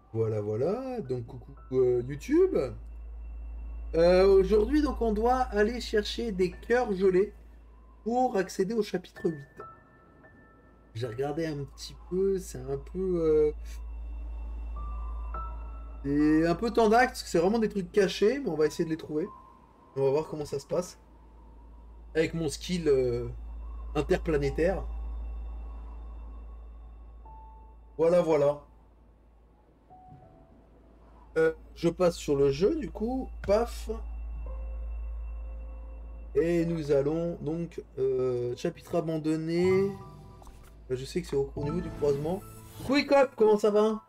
Voilà, voilà. Donc, coucou YouTube. Aujourd'hui, donc, on doit aller chercher des cœurs gelés pour accéder au chapitre 8. J'ai regardé un petit peu, c'est un peu tendax, parce que c'est vraiment des trucs cachés, mais on va essayer de les trouver. On va voir comment ça se passe. Avec mon skill interplanétaire. Voilà, voilà. Je passe sur le jeu, du coup. Paf. Et nous allons donc chapitre abandonné. Je sais que c'est au niveau du croisement. Quick up, comment ça va?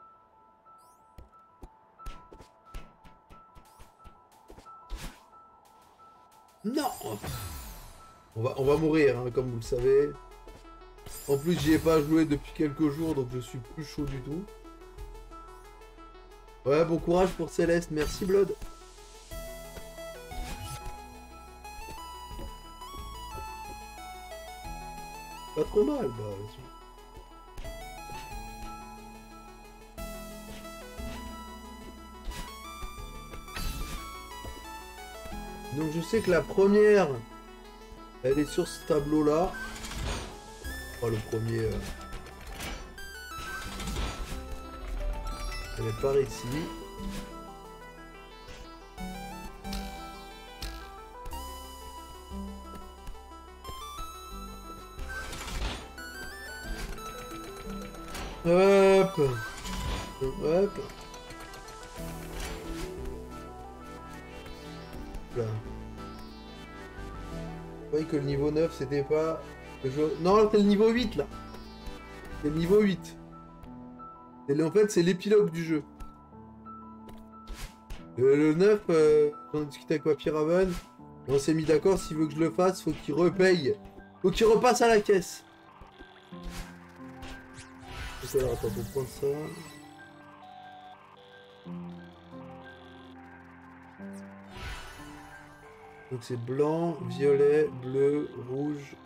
Non! On va mourir, hein, comme vous le savez. En plus, j'y ai pas joué depuis quelques jours, donc je suis plus chaud du tout. Ouais, bon courage pour Céleste, merci Blood. Pas trop mal, bah. Donc je sais que la première, elle est sur ce tableau-là. Oh, le premier, elle est par ici. Hop! Hop! Là. Je croyais que le niveau 9 c'était pas le jeu. Non, c'est le niveau 8 là. C'est le niveau 8. En fait, c'est l'épilogue du jeu. Le 9, j'en ai discuté avec Papy Raven. Et on s'est mis d'accord, s'il veut que je le fasse, faut qu'il repaye. Faut qu'il repasse à la caisse. Ok, alors attends, on prendre ça. Donc c'est blanc, violet, bleu, rouge.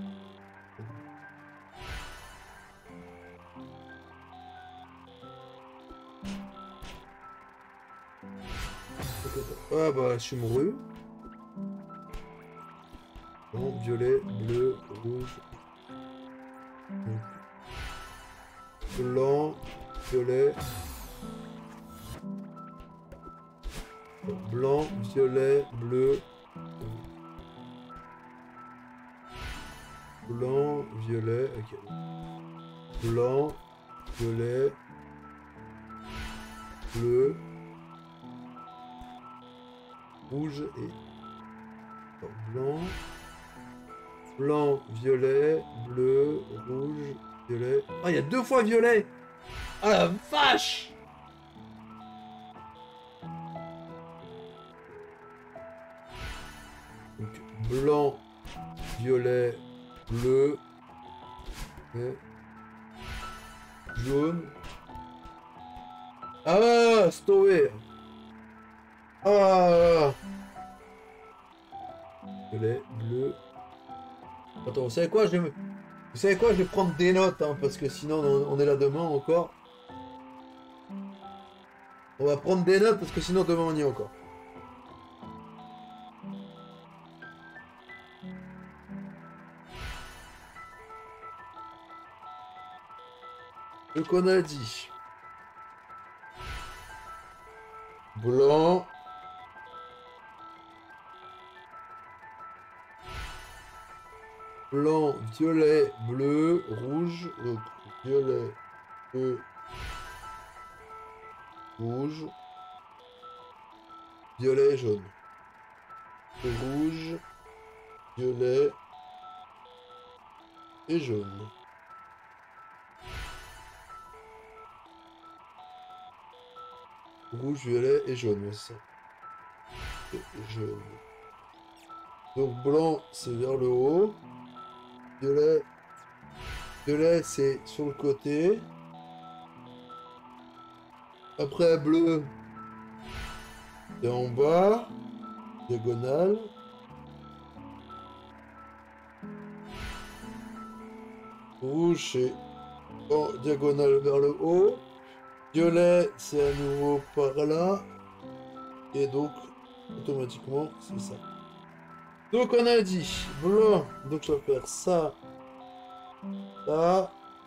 Ah bah, je suis mouru. Blanc, violet, bleu, rouge. Donc, blanc, violet. Blanc, violet, bleu. Blanc, violet, ok. Blanc, violet, bleu, rouge et blanc. Blanc, violet, bleu, rouge, violet. Ah, il y a 2 fois violet! Ah la vache! Donc, blanc, violet, bleu, et jaune. Ah, Stower! Ah! Violet, bleu. Attends, vous savez quoi? Vous savez quoi? Je vais prendre des notes, hein, parce que sinon on est là demain encore. On va prendre des notes parce que sinon demain on y est encore. Ce qu'on a dit. Blanc. Blanc, violet, bleu, rouge. Donc, violet, bleu, rouge. Violet, jaune. Rouge, violet et jaune. Rouge, violet et jaune, ouais, c'est ça. Et jaune. Donc blanc, c'est vers le haut. Violet, violet, c'est sur le côté. Après bleu, c'est en bas, diagonale. Rouge, c'est en diagonale vers le haut. Violet, c'est à nouveau par là. Et donc, automatiquement, c'est ça. Donc, on a dit blanc. Donc, je vais faire ça, ça,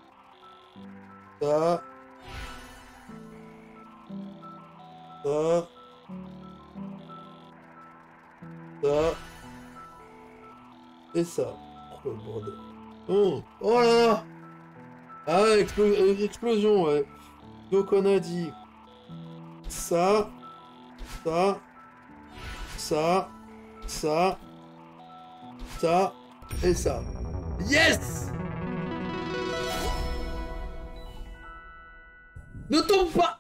ça, ça, ça, et ça. Oh, le bordel. Oh, oh là là! Ah, explosion, ouais. Donc, on a dit ça, ça, ça, ça, ça, et ça. Yes! Ne tombe pas!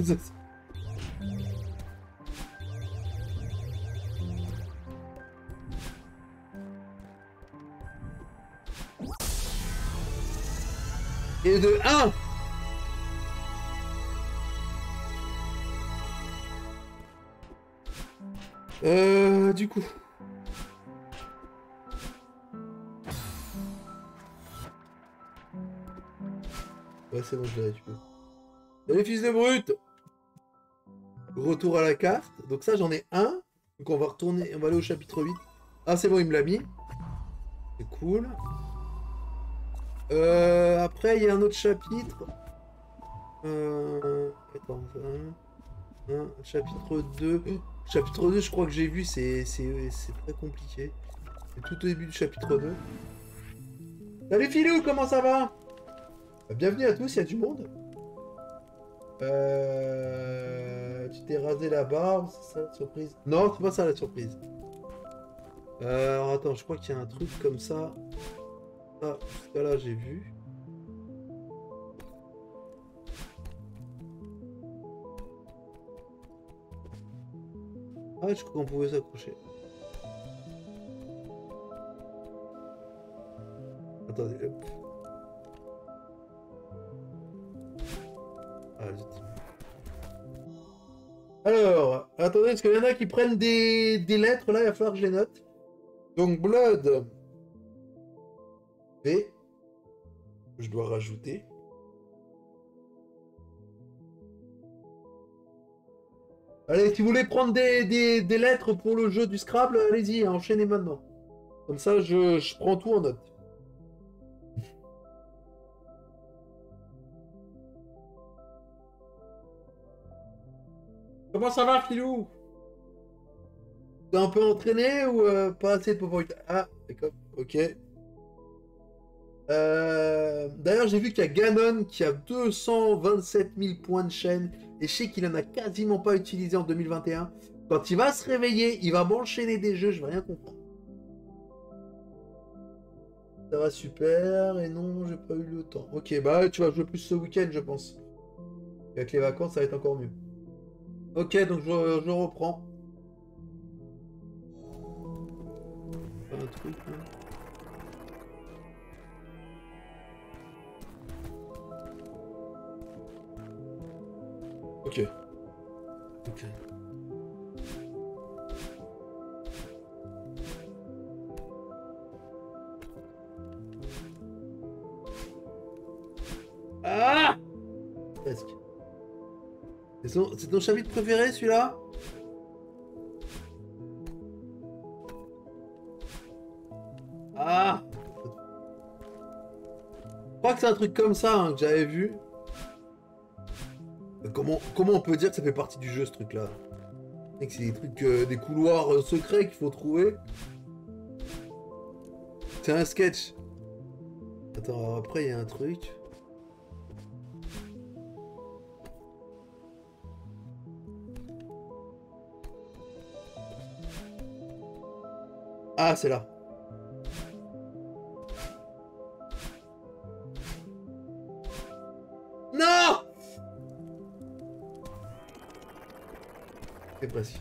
Et de 1! Du coup. Ouais, c'est bon, je l'ai récupéré. Salut, fils de brute! Retour à la carte. Donc ça, j'en ai un. Donc on va retourner, on va aller au chapitre 8. Ah, c'est bon, il me l'a mis. C'est cool. Après, il y a un autre chapitre. Attends, chapitre 2. Chapitre 2, je crois que j'ai vu, c'est très compliqué. C'est tout au début du chapitre 2. Salut Philou, comment ça va? Bienvenue à tous, il y a du monde. Tu t'es rasé la barbe, c'est ça la surprise? Non, c'est pas ça la surprise. Alors attends, je crois qu'il y a un truc comme ça. Ah, jusqu'à là j'ai vu. Ah, je crois qu'on pouvait s'accrocher. Attendez, hop. Ah, zut. Alors, attendez, parce qu'il y en a qui prennent des lettres, là, il va falloir que je les note. Donc, Blood. B. Je dois rajouter. Allez, si vous voulez prendre des lettres pour le jeu du Scrabble, allez-y, enchaînez maintenant. Comme ça, je prends tout en note. Comment ça va, Philou? T'es un peu entraîné ou pas assez de popoïta? Ah, d'accord, ok. D'ailleurs, j'ai vu qu'il y a Ganon qui a 227 000 points de chaîne et je sais qu'il en a quasiment pas utilisé en 2021. Quand il va se réveiller, il va m'enchaîner des jeux, je vais rien comprendre. Ça va super, et non, j'ai pas eu le temps. Ok, bah tu vas jouer plus ce week-end, je pense. Avec les vacances, ça va être encore mieux. Ok, donc je reprends. Un truc, hein. Ok. Ok. Ah! Presque. C'est ton chapitre préféré, celui-là? Ah! Je crois que c'est un truc comme ça hein, que j'avais vu. Comment on peut dire que ça fait partie du jeu, ce truc-là? C'est des trucs, des couloirs secrets qu'il faut trouver. C'est un sketch. Attends, après, il y a un truc. Ah, c'est là. Non! C'est précis.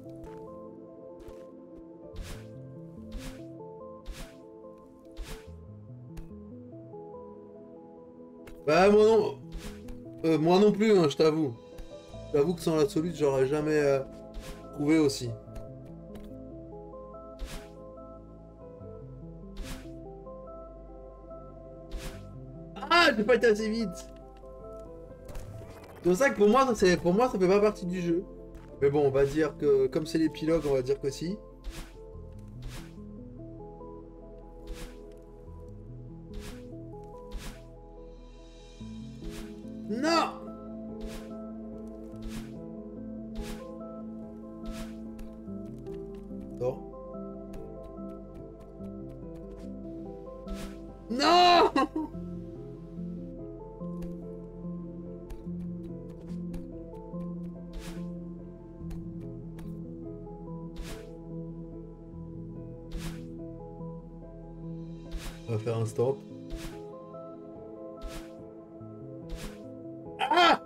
Bah, moi non plus, hein, je t'avoue. J'avoue que sans l'absolute, j'aurais jamais trouvé aussi. Ah, j'ai pas été assez vite. C'est pour ça que pour moi, ça fait pas partie du jeu. Mais bon, on va dire que, comme c'est l'épilogue, on va dire que si. Non! Non. Non! On va faire un stop. Ah!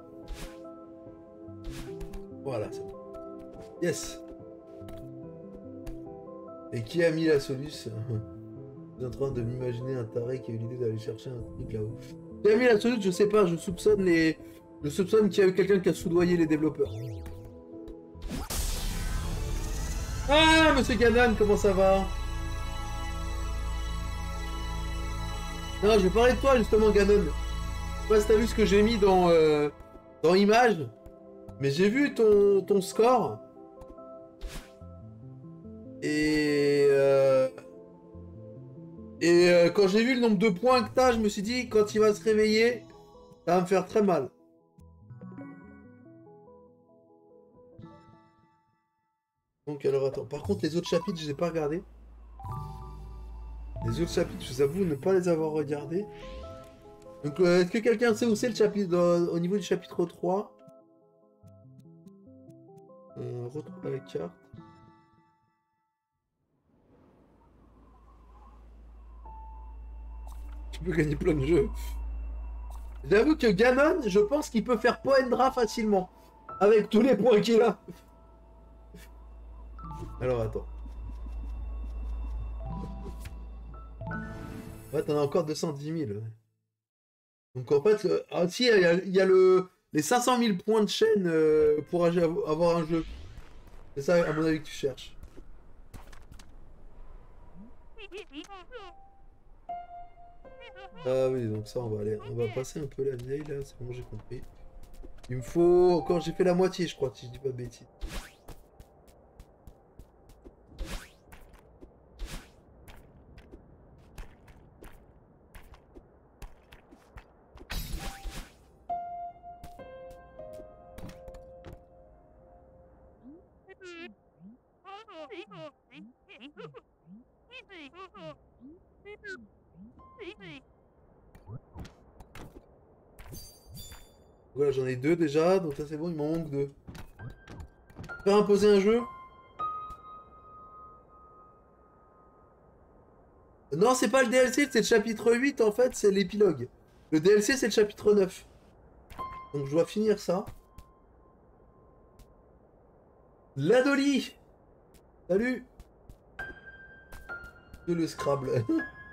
Voilà, c'est bon. Yes! Et qui a mis la solution? Je suis en train de m'imaginer un taré qui a eu l'idée d'aller chercher un truc là-haut. Qui a mis la solution? Je sais pas, je soupçonne qu'il y a eu quelqu'un qui a soudoyé les développeurs. Ah, monsieur Ganon, comment ça va? Non, je vais parler de toi justement, Ganon. Je sais pas si t'as vu ce que j'ai mis dans Images, mais j'ai vu ton score. Et quand j'ai vu le nombre de points que t'as, je me suis dit, quand il va se réveiller, ça va me faire très mal. Donc alors attends, par contre les autres chapitres, je les ai pas regardés. Les autres chapitres, je vous avoue ne pas les avoir regardés. Donc est-ce que quelqu'un sait où c'est le chapitre au niveau du chapitre 3? Retrouve la carte. Tu peux gagner plein de jeux. J'avoue que Ganon, je pense qu'il peut faire Poendra facilement. Avec tous les points qu'il a. Alors attends. Ouais, t'en as encore 210 000. Donc en fait, ah si, il y a les 500 000 points de chaîne pour avoir un jeu. C'est ça, à mon avis, que tu cherches. Ah oui, donc ça, on va passer un peu la vieille là, c'est bon, j'ai compris. Il me faut encore, j'ai fait la moitié, je crois, si je dis pas de bêtises. Voilà, j'en ai 2 déjà, donc ça c'est bon, il m'en manque 2. Faire imposer un jeu? Non, c'est pas le DLC, c'est le chapitre 8 en fait, c'est l'épilogue. Le DLC c'est le chapitre 9. Donc je dois finir ça. La Dolly! Salut! Que le Scrabble.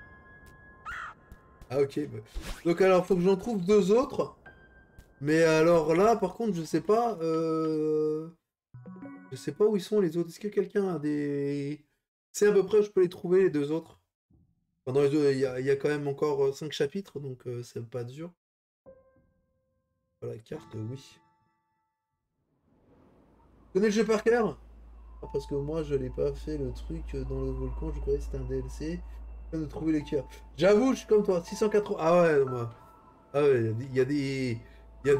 Ah ok. Bah. Donc alors, faut que j'en trouve 2 autres. Mais alors là, par contre, je sais pas... Je sais pas où ils sont les autres. Est-ce que quelqu'un a des... C'est à peu près où je peux les trouver, les 2 autres. Pendant les deux, il y a quand même encore 5 chapitres, donc c'est pas dur. Voilà, la carte, oui. Tu connais le jeu par cœur? Ah, parce que moi, je l'ai pas fait le truc dans le volcan, je croyais que c'était un DLC. Je viens de trouver les cœurs. J'avoue, je suis comme toi, 680... Ah ouais, non, moi... Ah ouais, il y a des... Il y a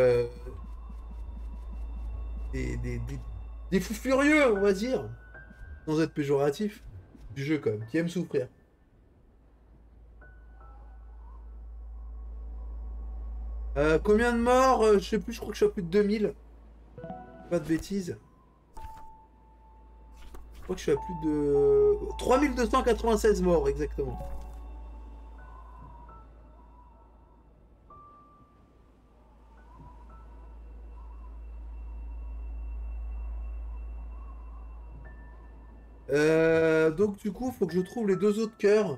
des fous furieux, on va dire, sans être péjoratif, du jeu quand même, qui aiment souffrir. Combien de morts? Je sais plus, je crois que je suis à plus de 2000. Pas de bêtises. Je crois que je suis à plus de... 3296 morts, exactement. Donc du coup, faut que je trouve les 2 autres cœurs.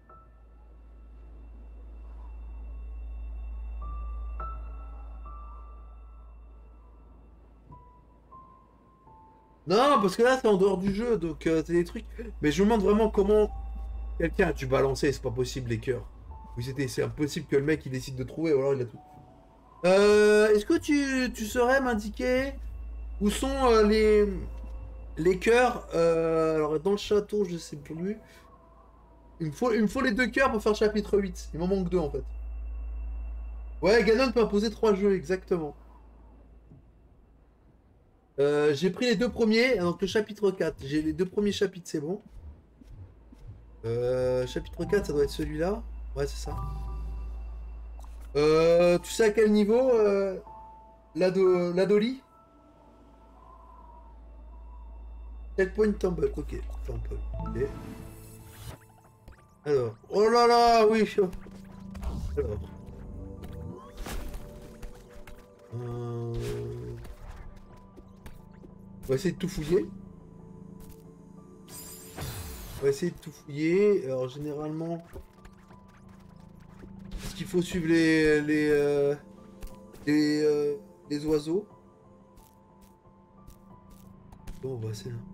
Non, parce que là, c'est en dehors du jeu, donc c'est des trucs... Mais je me demande vraiment comment quelqu'un a dû balancer, c'est pas possible, les cœurs. Oui, c'est impossible que le mec, il décide de trouver, ou alors il a tout... Est-ce que tu saurais m'indiquer où sont les cœurs alors dans le château, je sais plus. Il me faut les 2 cœurs pour faire le chapitre 8. Il m'en manque 2 en fait. Ouais, Ganon peut imposer 3 jeux, exactement. J'ai pris les 2 premiers, donc le chapitre 4. J'ai les 2 premiers chapitres, c'est bon. Chapitre 4, ça doit être celui-là. Ouais, c'est ça. Tu sais à quel niveau l'Adoli? Checkpoint Temple, ok. Temple, ok. Alors, oh là là, oui. Alors, on va essayer de tout fouiller. On va essayer de tout fouiller. Alors, généralement, est-ce qu'il faut suivre les oiseaux? Bon, on va essayer là.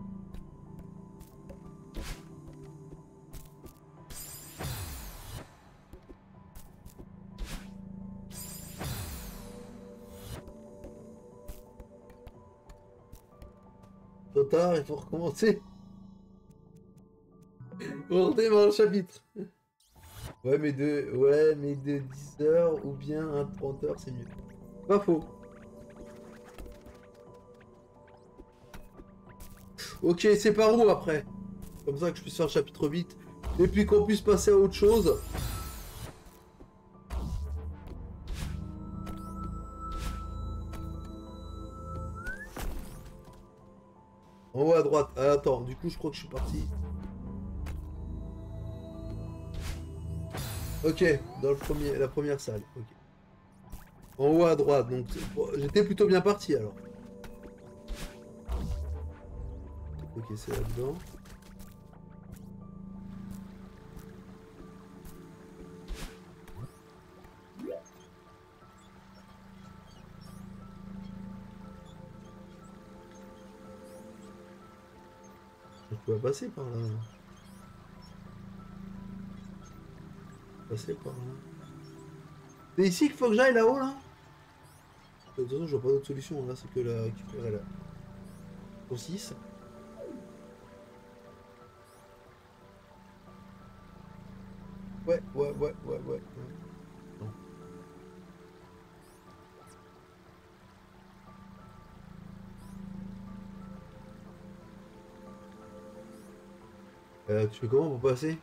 Trop tard, il faut recommencer. On redémarre le chapitre. Ouais, mais de 10 heures ou bien un 30 heures, c'est mieux. Pas faux. Ok, c'est par où après? Comme ça que je puisse faire le chapitre 8. Et puis qu'on puisse passer à autre chose. En haut à droite. Ah, attends, du coup, je crois que je suis parti. Ok, dans la première salle. Ok. En haut à droite, donc bon, j'étais plutôt bien parti alors. Ok, c'est là-dedans. On peut passer par là. Passer par là. C'est ici qu'il faut que j'aille là-haut là? De toute façon, je vois pas d'autre solution. Là, c'est que la récupérer là. Pour 6. Ouais. Non. Tu fais comment pour passer?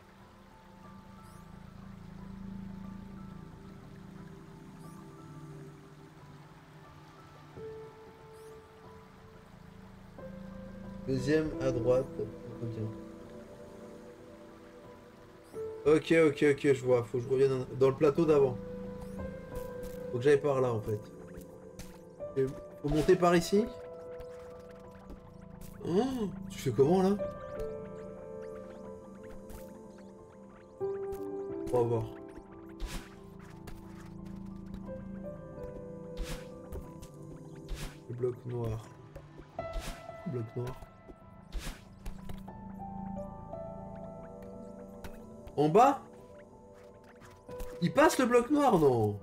Deuxième à droite. Ok, je vois. Faut que je revienne dans le plateau d'avant. Faut que j'aille par là en fait. Et faut monter par ici? Oh, tu fais comment là? On va voir. Le bloc noir. Bloc noir. En bas? Il passe le bloc noir, non?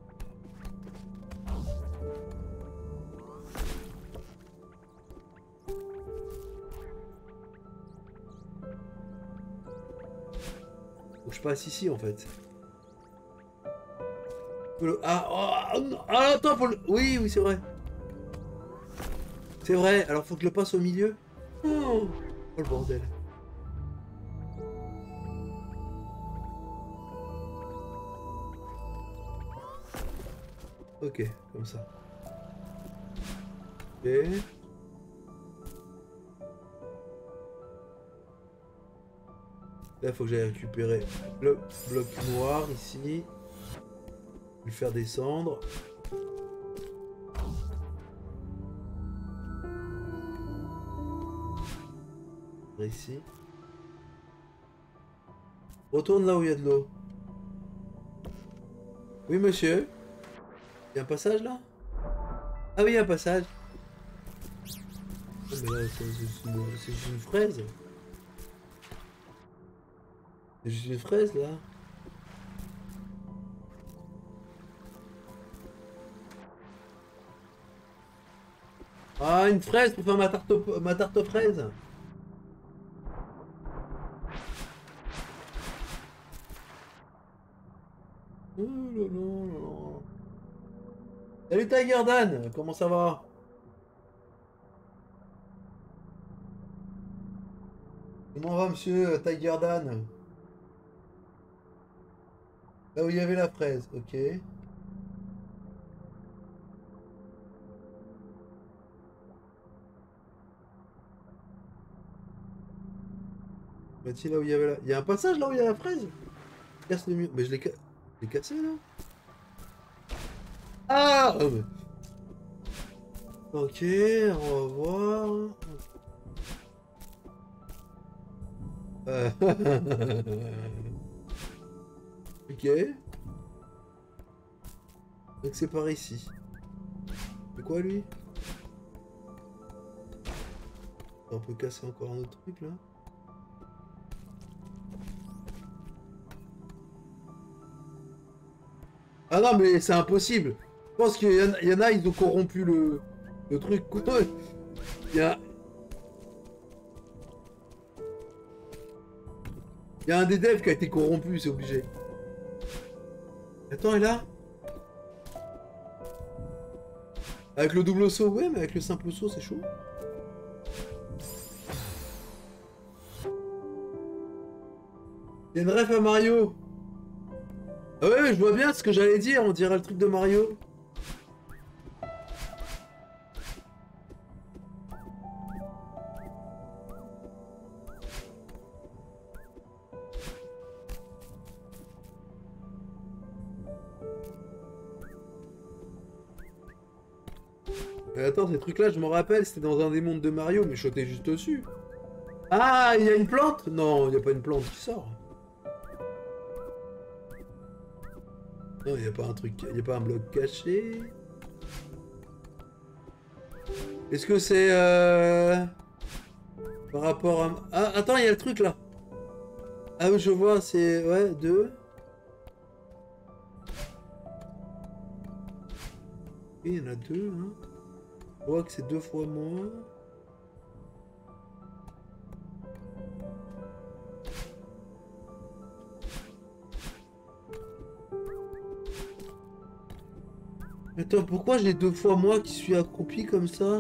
Faut que je passe ici en fait. Ah, oh, non. Ah, attends, faut le... Oui, c'est vrai. C'est vrai, alors faut que je le passe au milieu. Oh, oh le bordel. Ok, comme ça. Ok. Là, faut que j'aille récupérer le bloc noir ici. Le faire descendre. Ici. Retourne là où il y a de l'eau. Oui, monsieur. Il y a un passage là? Ah oui, il y a un passage. Oh, mais là, c'est juste une fraise. C'est juste une fraise là. Ah, une fraise pour faire ma tarte aux fraises. Oh là là là là. Salut Tiger Dan, comment ça va? Comment va monsieur Tiger Dan? Là où il y avait la fraise, ok. Bah, là où il y avait la... Il y a un passage là où il y a la fraise? Casse le mur. Mais je l'ai cassé là? Ah! Ok, on va voir. Euh, ok. Donc c'est par ici. C'est quoi lui? On peut casser encore un autre truc là. Ah non mais c'est impossible. Je pense qu'il y en a, ils ont corrompu le truc. Il y a, il y a un des devs qui a été corrompu, c'est obligé. Attends, et là? Avec le double saut, ouais, mais avec le simple saut, c'est chaud. Il y a une ref à Mario. Ah ouais, je vois bien ce que j'allais dire, on dirait le truc de Mario. Mais attends, ces trucs-là, je me rappelle, c'était dans un des mondes de Mario, mais je sautais juste dessus. Ah, il y a une plante? Non, il n'y a pas une plante qui sort. Non, il n'y a pas un truc, il n'y a pas un bloc caché. Est-ce que c'est par rapport à... Ah, attends, il y a le truc là. Ah oui, je vois, c'est... Ouais, 2. Et il y en a 2, hein. Je vois que c'est 2 fois moins. Attends, pourquoi j'ai 2 fois moi qui suis accroupi comme ça?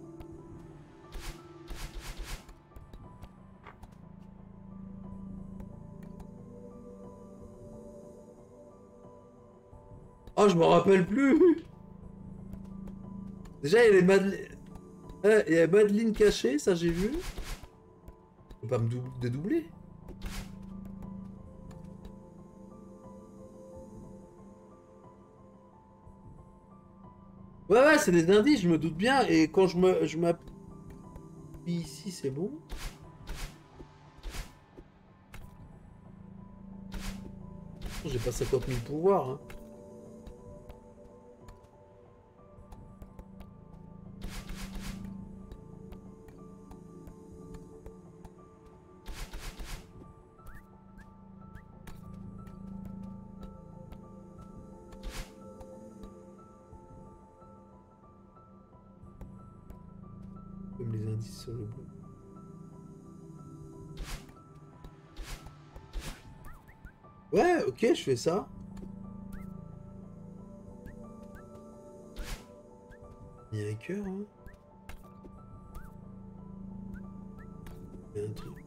Oh, je me rappelle plus. Déjà, il y a les Madeleines... il y a Madeleine cachée, ça j'ai vu. Je peux pas me dédoubler. Ouais, ouais, c'est des indices, je me doute bien. Et quand je m'appuie ici, c'est bon. J'ai pas 50 000 pouvoirs, hein. Comme les indices sur le bleu. Ouais, ok, je fais ça. Il y a un cœur, hein. Il y a un truc.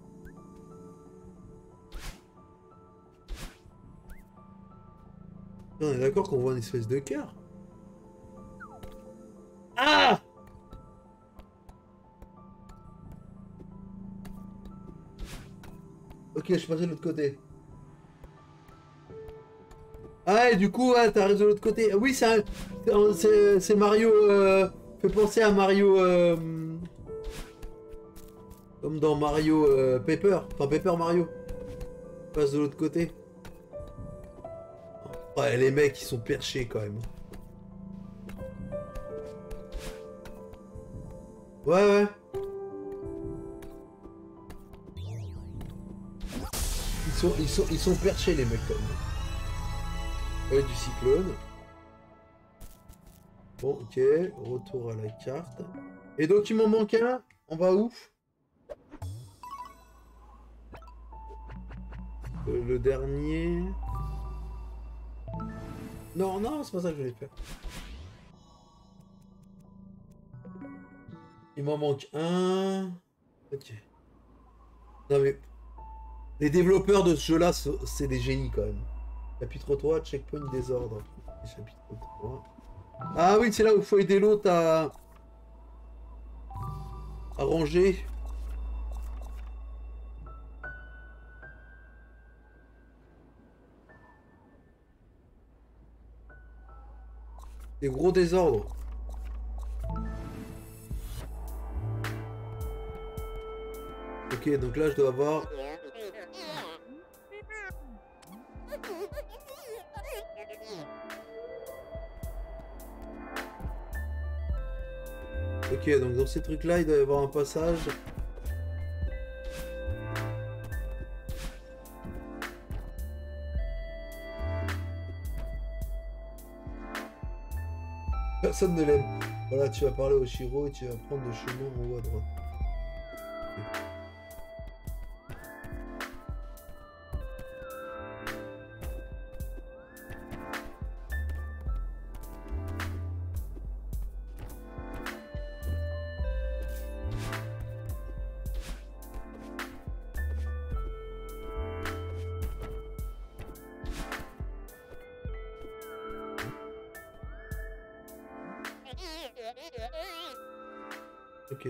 On est d'accord qu'on voit une espèce de cœur. Ah! Ok, je suis passé de l'autre côté. Ah, et du coup, ouais, t'arrives de l'autre côté. Oui, c'est Mario. Fait penser à Mario. Comme dans Mario Paper. Enfin, Paper Mario. Passe de l'autre côté. Ouais, les mecs, ils sont perchés quand même. Ouais, ouais. Ils sont perchés, les mecs, quand même. Ouais, du cyclone. Bon, ok. Retour à la carte. Et donc il m'en manque un. On va où? Le dernier. Non, non, c'est pas ça que je voulais faire. Il m'en manque un. Ok. Non mais... Les développeurs de ce jeu-là, c'est des génies quand même. Chapitre 3, checkpoint désordre. Chapitre 3. Ah oui, c'est là où il faut aider l'autre à ranger. Des gros désordres. Ok, donc là je dois avoir... Ok, donc dans ces trucs-là, il doit y avoir un passage. Personne ne l'aime. Voilà, tu vas parler au Shiro et tu vas prendre le chemin en haut à droite. Ok.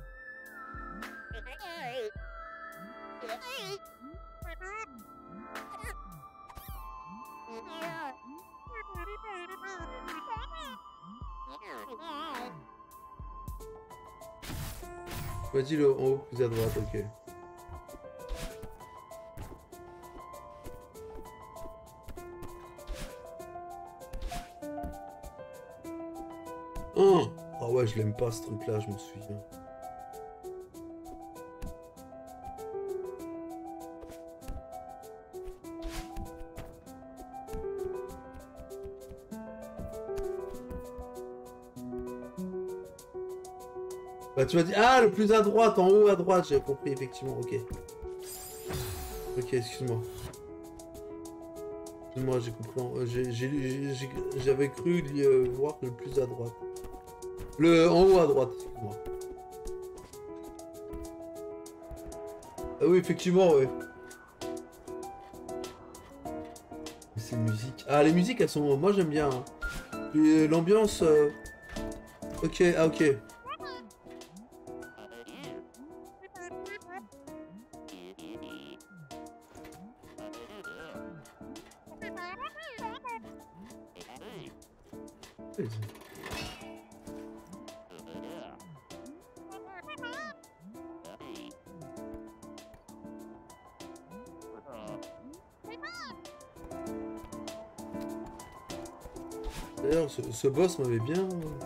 Vas-y, le en haut plus à droite, ok. Oh, ah ouais, je l'aime pas ce truc-là, je me souviens. Bah tu m'as dit, ah le plus à droite, en haut à droite, j'ai compris effectivement, ok. Ok, excuse-moi. Excuse-moi, j'ai compris, j'avais cru voir le plus à droite. Le en haut à droite, excuse-moi. Ah oui, effectivement, ouais. Ces musiques. Ah, les musiques, elles sont... Moi, j'aime bien. Hein. Puis l'ambiance... Ok, ah ok. D'ailleurs, ce boss m'avait bien...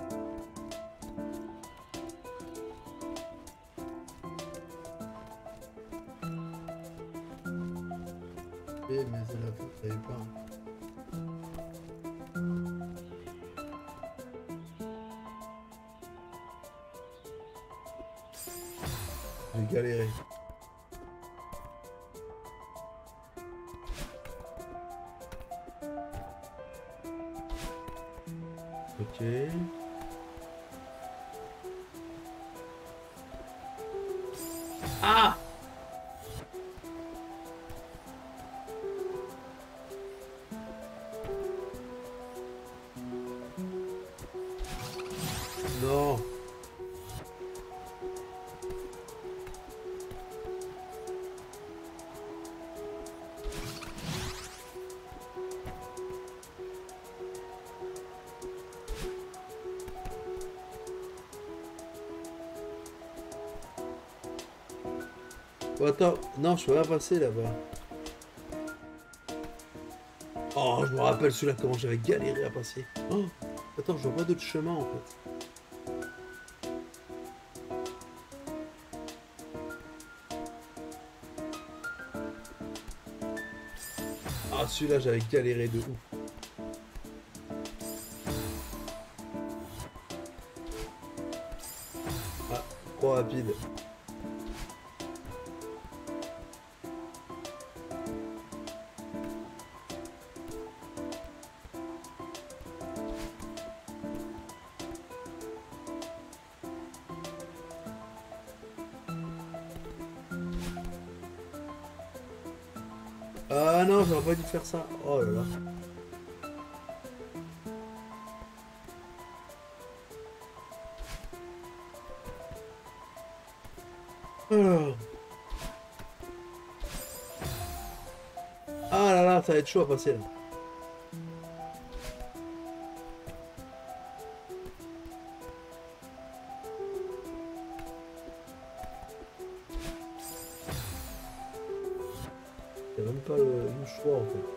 Mais à la fin, ça savais pas. J'ai galéré. Ok. Ah! Non. Oh, attends, non, je peux pas passer là-bas. Oh, je me rappelle celui-là, comment j'avais galéré à passer. Oh, attends, je vois pas d'autre chemin en fait. Ah, celui-là, j'avais galéré de ouf. trop rapide. Ah non, j'aurais pas dû faire ça. Oh là là. Alors. Ah là là, ça va être chaud à passer là. Il n'y a même pas le choix en fait.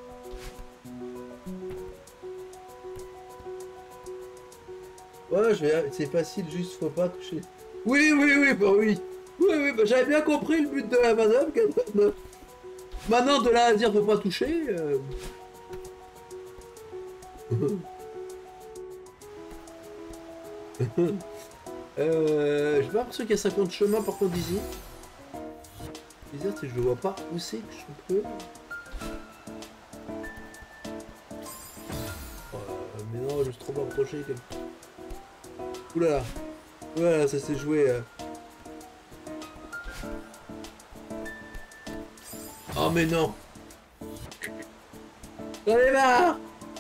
Ouais, c'est facile, juste faut pas toucher. Oui, oui, oui, bah oui. Oui, oui, bah, j'avais bien compris le but de la manœuvre. Maintenant, de là à dire de pas toucher. J'ai pas l'impression qu'il y a 50 chemins par contre d'ici. Bizarre, c'est que je vois pas où c'est que je peux. Mais non, je suis trop approché. Oula, oula, ça s'est joué. Oh mais non. J'en ai marre.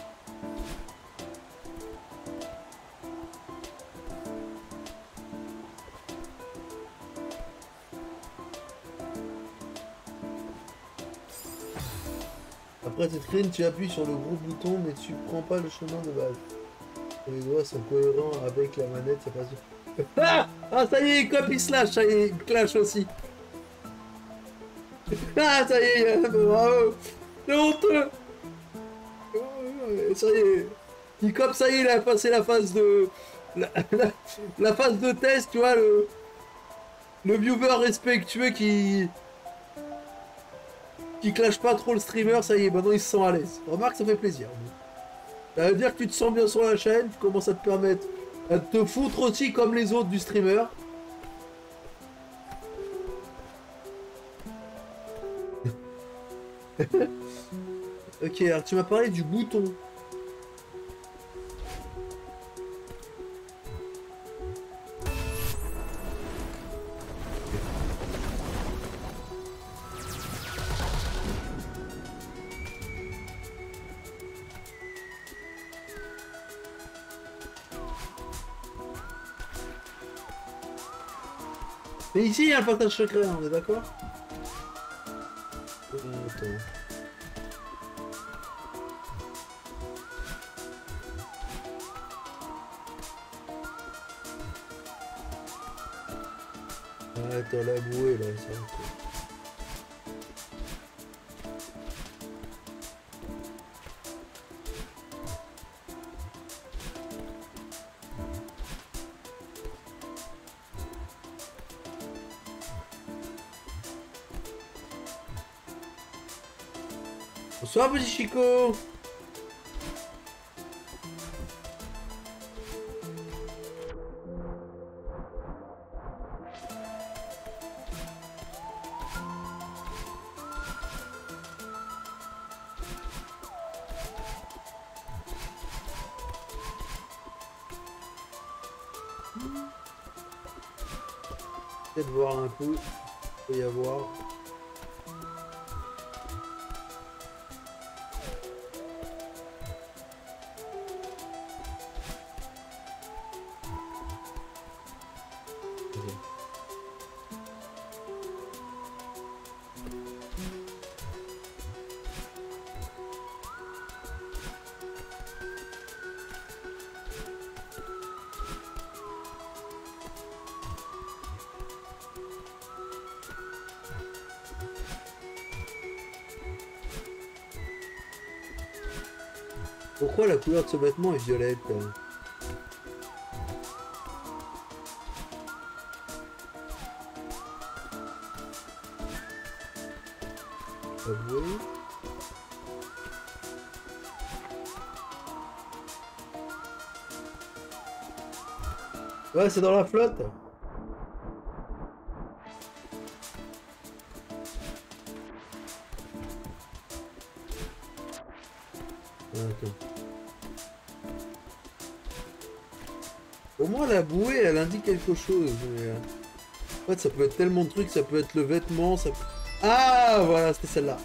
Après cette screen, tu appuies sur le gros bouton, mais tu prends pas le chemin de base. Les doigts sont cohérents avec la manette, ça passe. Ah, ah ça y est, copie slash, ça y est, clash aussi. Ah ça y est, bravo. C'est honteux. Ça y est. Comme ça y est, il a passé la phase de... La phase de test, tu vois, le viewer respectueux qui clash pas trop le streamer, ça y est, maintenant il se sent à l'aise. Remarque, ça fait plaisir. Ça veut dire que tu te sens bien sur la chaîne, tu commences à te permettre de te foutre aussi comme les autres du streamer. Ok, alors tu m'as parlé du bouton. Mais ici, il y a un partage secret, on est d'accord? Attends. Ah, attends, la bouée, là, ça. Bonsoir, petit Chico. Peut-être voir un peu, il peut y avoir. Pourquoi la couleur de ce vêtement est violette? Avoué. Ouais, c'est dans la flotte. Attends. Au moins la bouée, elle indique quelque chose. Mais, en fait, ça peut être tellement de trucs, ça peut être le vêtement, ça peut... Ah, voilà, c'était celle-là.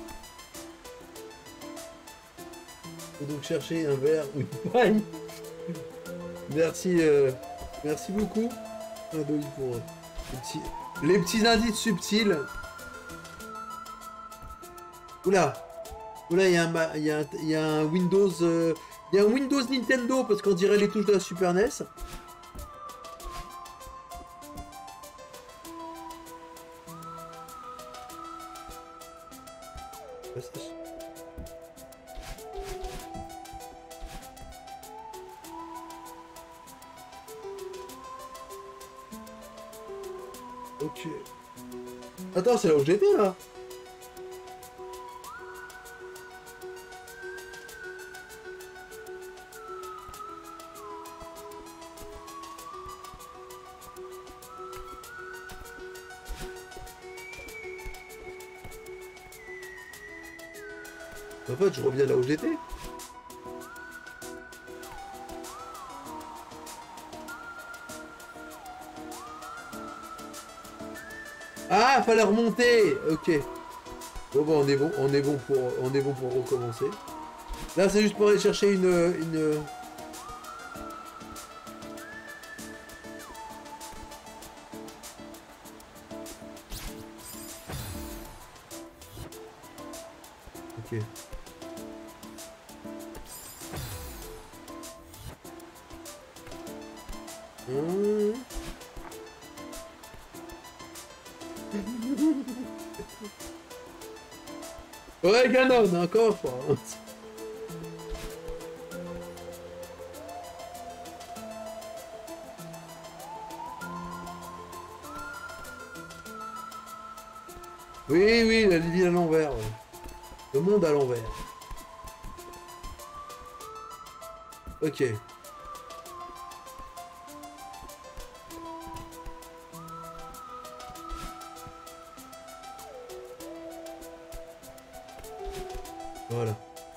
Faut donc chercher un verre ou une paille. Merci, merci beaucoup. Adobe pour les petits indices subtils. Oula, oula, il y a un Windows, il y a un Windows Nintendo parce qu'on dirait les touches de la Super NES. Ok. Attends, c'est là où j'étais là. En fait, je reviens là où j'étais. Ah, fallait remonter. Ok. Bon, bah, on est bon pour recommencer. Là, c'est juste pour aller chercher une... Ok. Ouais, Ganon, un coffre. Oui, oui, la ville à l'envers. Ouais. Le monde à l'envers. Ok. Voilà.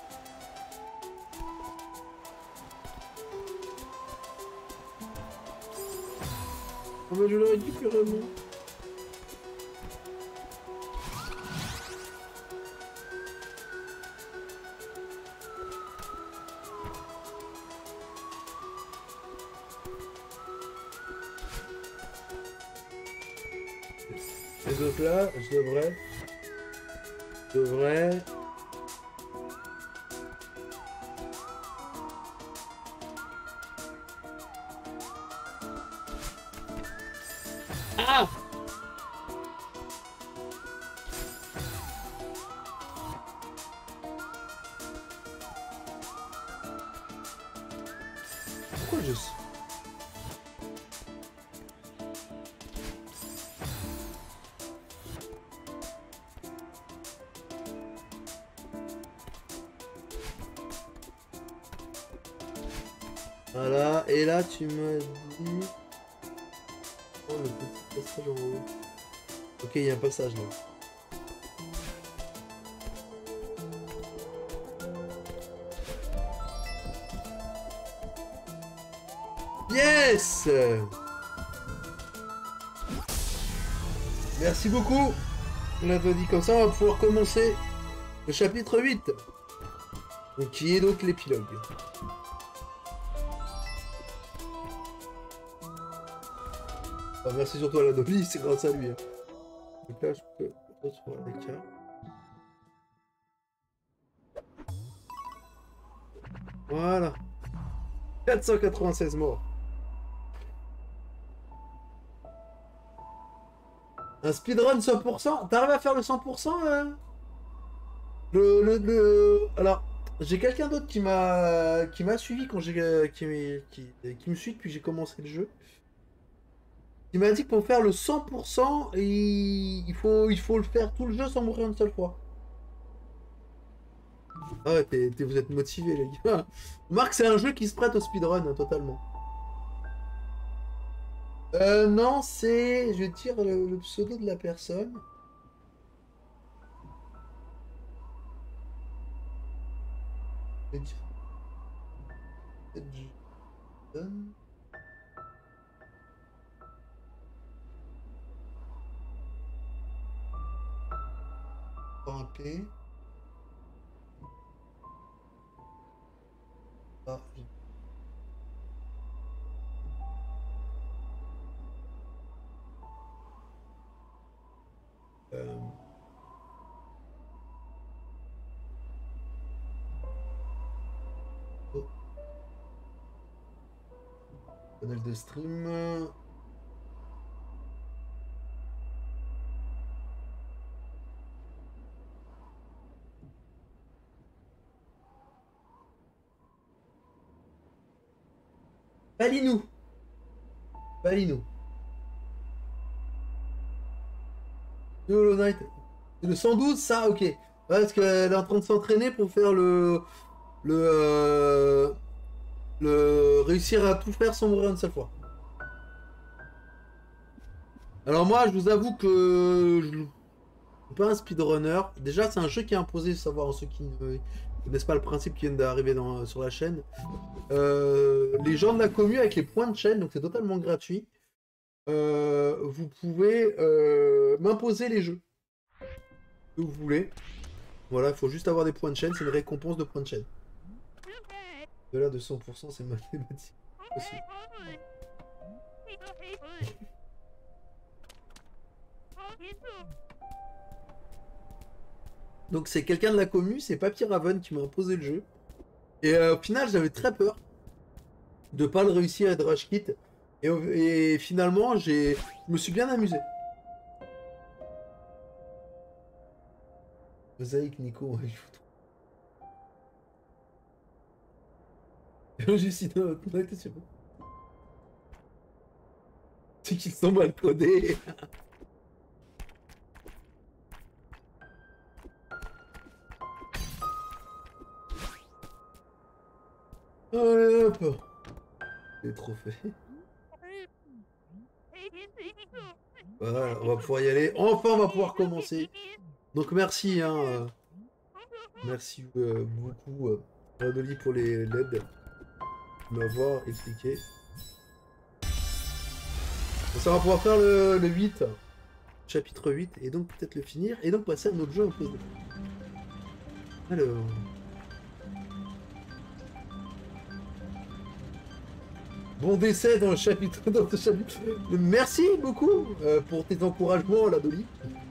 Oh, mais je l'aurais dit carrément. Et donc là, je devrais... Ah! Pourquoi je... Voilà, et là tu m'as dit... Oh, le petit passage en haut. Ok, il y a un passage là. Yes! Merci beaucoup. On a dit comme ça, on va pouvoir commencer le chapitre 8. Donc, qui est donc l'épilogue. Ah, merci surtout à l'Adobe, c'est grâce à lui. Hein. Donc là, je peux retrouver les cartes. Voilà. 496 morts. Un speedrun 100%? T'arrives à faire le 100% Alors, j'ai quelqu'un d'autre qui m'a suivi quand j'ai... qui me suit depuis que j'ai commencé le jeu. Il m'a dit que pour faire le 100%, il faut le faire tout le jeu sans mourir une seule fois. Ah ouais, vous êtes motivés les gars. Marc, c'est un jeu qui se prête au speedrun, hein, totalement. Non, c'est... Je vais te dire le pseudo de la personne. Je vais dire- donne. Un P. Ah, oh. Panel de stream. Balinou. Balinou. De Hollow Knight. Le 112, ça, ok. Ouais, parce qu'elle est en train de s'entraîner pour faire le réussir à tout faire sans mourir une seule fois. Alors moi, je vous avoue que je suis pas un speedrunner. Déjà, c'est un jeu qui est imposé, savoir ceux qui ne connaissent pas le principe qui viennent d'arriver sur la chaîne. Les gens de la commu avec les points de chaîne, donc c'est totalement gratuit. Vous pouvez m'imposer les jeux que vous voulez. Voilà, il faut juste avoir des points de chaîne, c'est une récompense de points de chaîne. De là de 100%, c'est mathématique aussi. Donc c'est quelqu'un de la commu, c'est Papy Raven qui m'a imposé le jeu. Et au final, j'avais très peur de pas le réussir et de rush kit. Et finalement, je me suis bien amusé. Mosaïque, Nico, il faut trop. J'ai cité notre connecté, c'est bon. C'est qu'ils sont mal codés. Allez hop. Les trophées. Voilà, on va pouvoir y aller. Enfin, on va pouvoir commencer. Donc merci, hein. Merci beaucoup, Adoli, pour les LED. M'avoir expliqué. Donc, ça va pouvoir faire le 8. Chapitre 8. Et donc peut-être le finir. Et donc passer à notre jeu en prise de... Alors... Bon décès dans le chapitre. Dans ce chapitre. Merci beaucoup pour tes encouragements, la Dolly.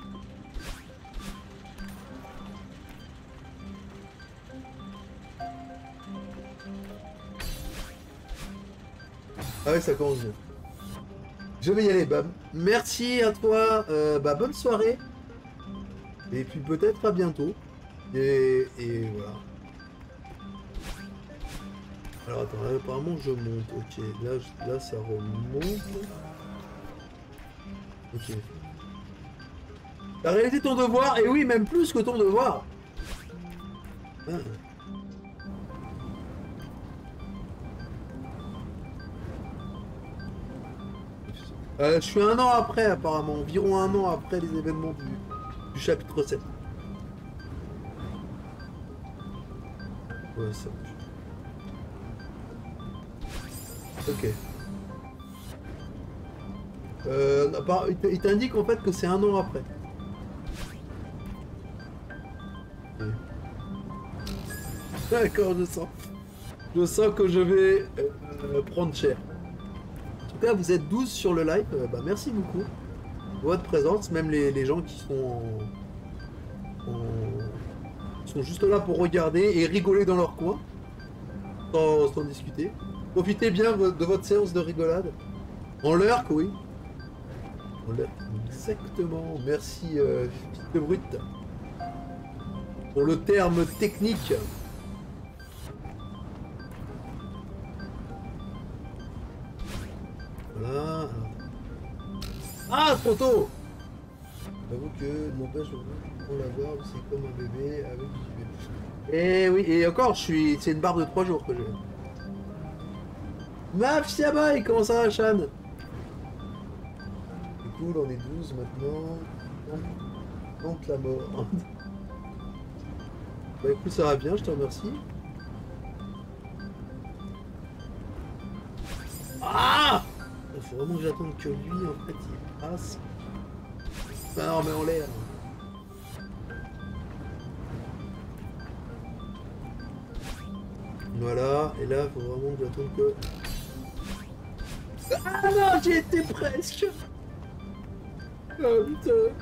Ah ouais, ça commence bien. Je vais y aller, bah merci à toi, bah bonne soirée. Et puis peut-être à bientôt. Et voilà. Alors attends, là, apparemment je monte. Ok, là ça remonte. Ok. T'as réalisé ton devoir, et oui, même plus que ton devoir. Ah. Je suis un an après, apparemment, environ un an après les événements du chapitre 7. Ouais, ça. Ok. Il t'indique en fait que c'est un an après. Okay. D'accord, je sens. Je sens que je vais prendre cher. En tout cas, vous êtes 12 sur le live. Bah, merci beaucoup pour votre présence. Même les gens qui sont juste là pour regarder et rigoler dans leur coin. Sans discuter. Profitez bien de votre séance de rigolade. En l'heure, oui. En l'heure, exactement. Merci, fils de brute. Pour le terme technique. Voilà. Ah, trop tôt. J'avoue que n'empêche, pour l'avoir, c'est comme un bébé avec du bébé. Et oui, et encore, c'est une barre de 3 jours que j'ai. Mafia Boy, comment ça va, Chan? C'est cool, on est 12 maintenant. Tente la mort. Bah écoute, ça va bien, je te remercie. Ah! Il faut vraiment que j'attende que lui, en fait, il passe. Ah non, mais en l'air. Voilà, et là, il faut vraiment que j'attende que... Ah non, j'ai été presque. Oh putain.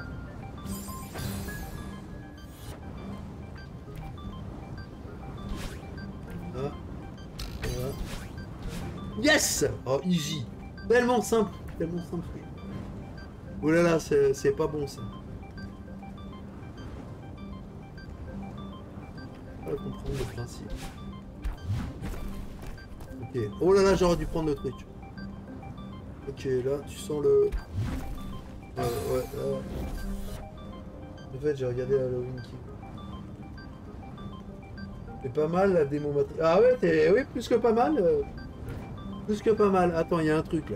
Ah, voilà. Yes! Oh, easy. Tellement simple, tellement simple. Oh là là, c'est pas bon ça. Pas comprendre le principe. Ok. Oh là là, j'aurais dû prendre le truc. Ok, là, tu sens le... ouais, là... En fait, j'ai regardé la Halloween qui... C'est pas mal la démo matrice. Ah ouais, oui, plus que pas mal. Plus que pas mal. Attends, il y a un truc là.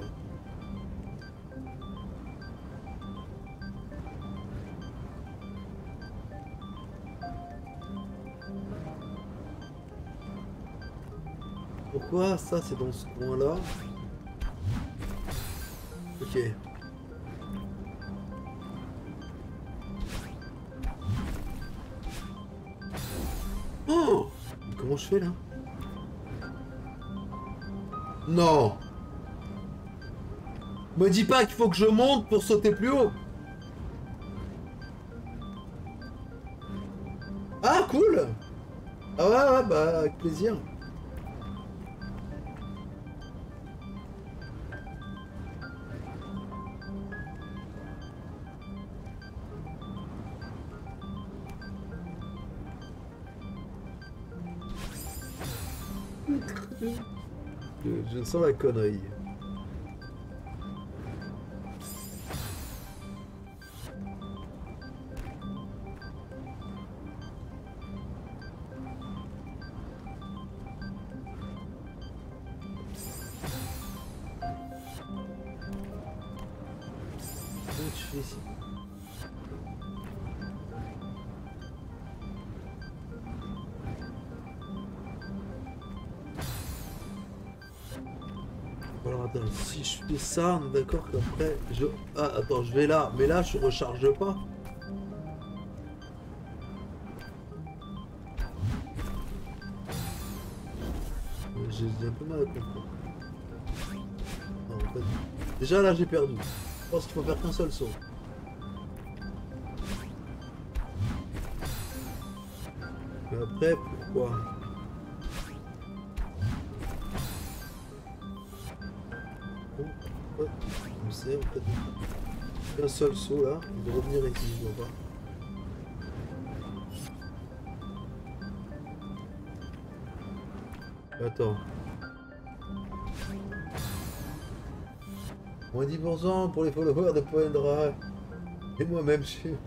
Pourquoi ça c'est dans ce coin là? Ok. Oh! Comment je fais là? Non! Me dis pas qu'il faut que je monte pour sauter plus haut! Ah cool! Ah ouais, ouais, bah avec plaisir. Je sens la connerie. Comment tu fais ici? Alors attends, si je fais ça, on est d'accord qu'après je... Ah attends, je vais là, mais là je recharge pas. J'ai un peu mal à comprendre. Non, en fait... Déjà là j'ai perdu. Je pense qu'il faut faire qu'un seul saut. Mais après, pourquoi? On sait en fait. Un seul saut là, il va revenir ici, je vois pas. Attends. Moins 10% pour les followers de Poendra. Et moi-même je suis.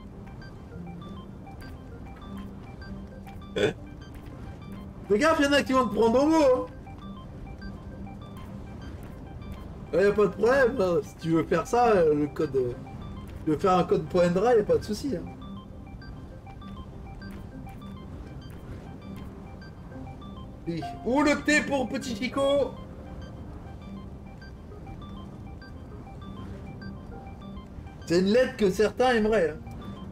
Fais gaffe, y'en a qui vont te prendre au mot. Hein. Y a pas de problème. Hein. Si tu veux faire ça, le code. Tu veux faire un code Poendra, y a pas de souci. Hein. Oui. Ou le T pour Petit Chico. C'est une lettre que certains aimeraient. Hein.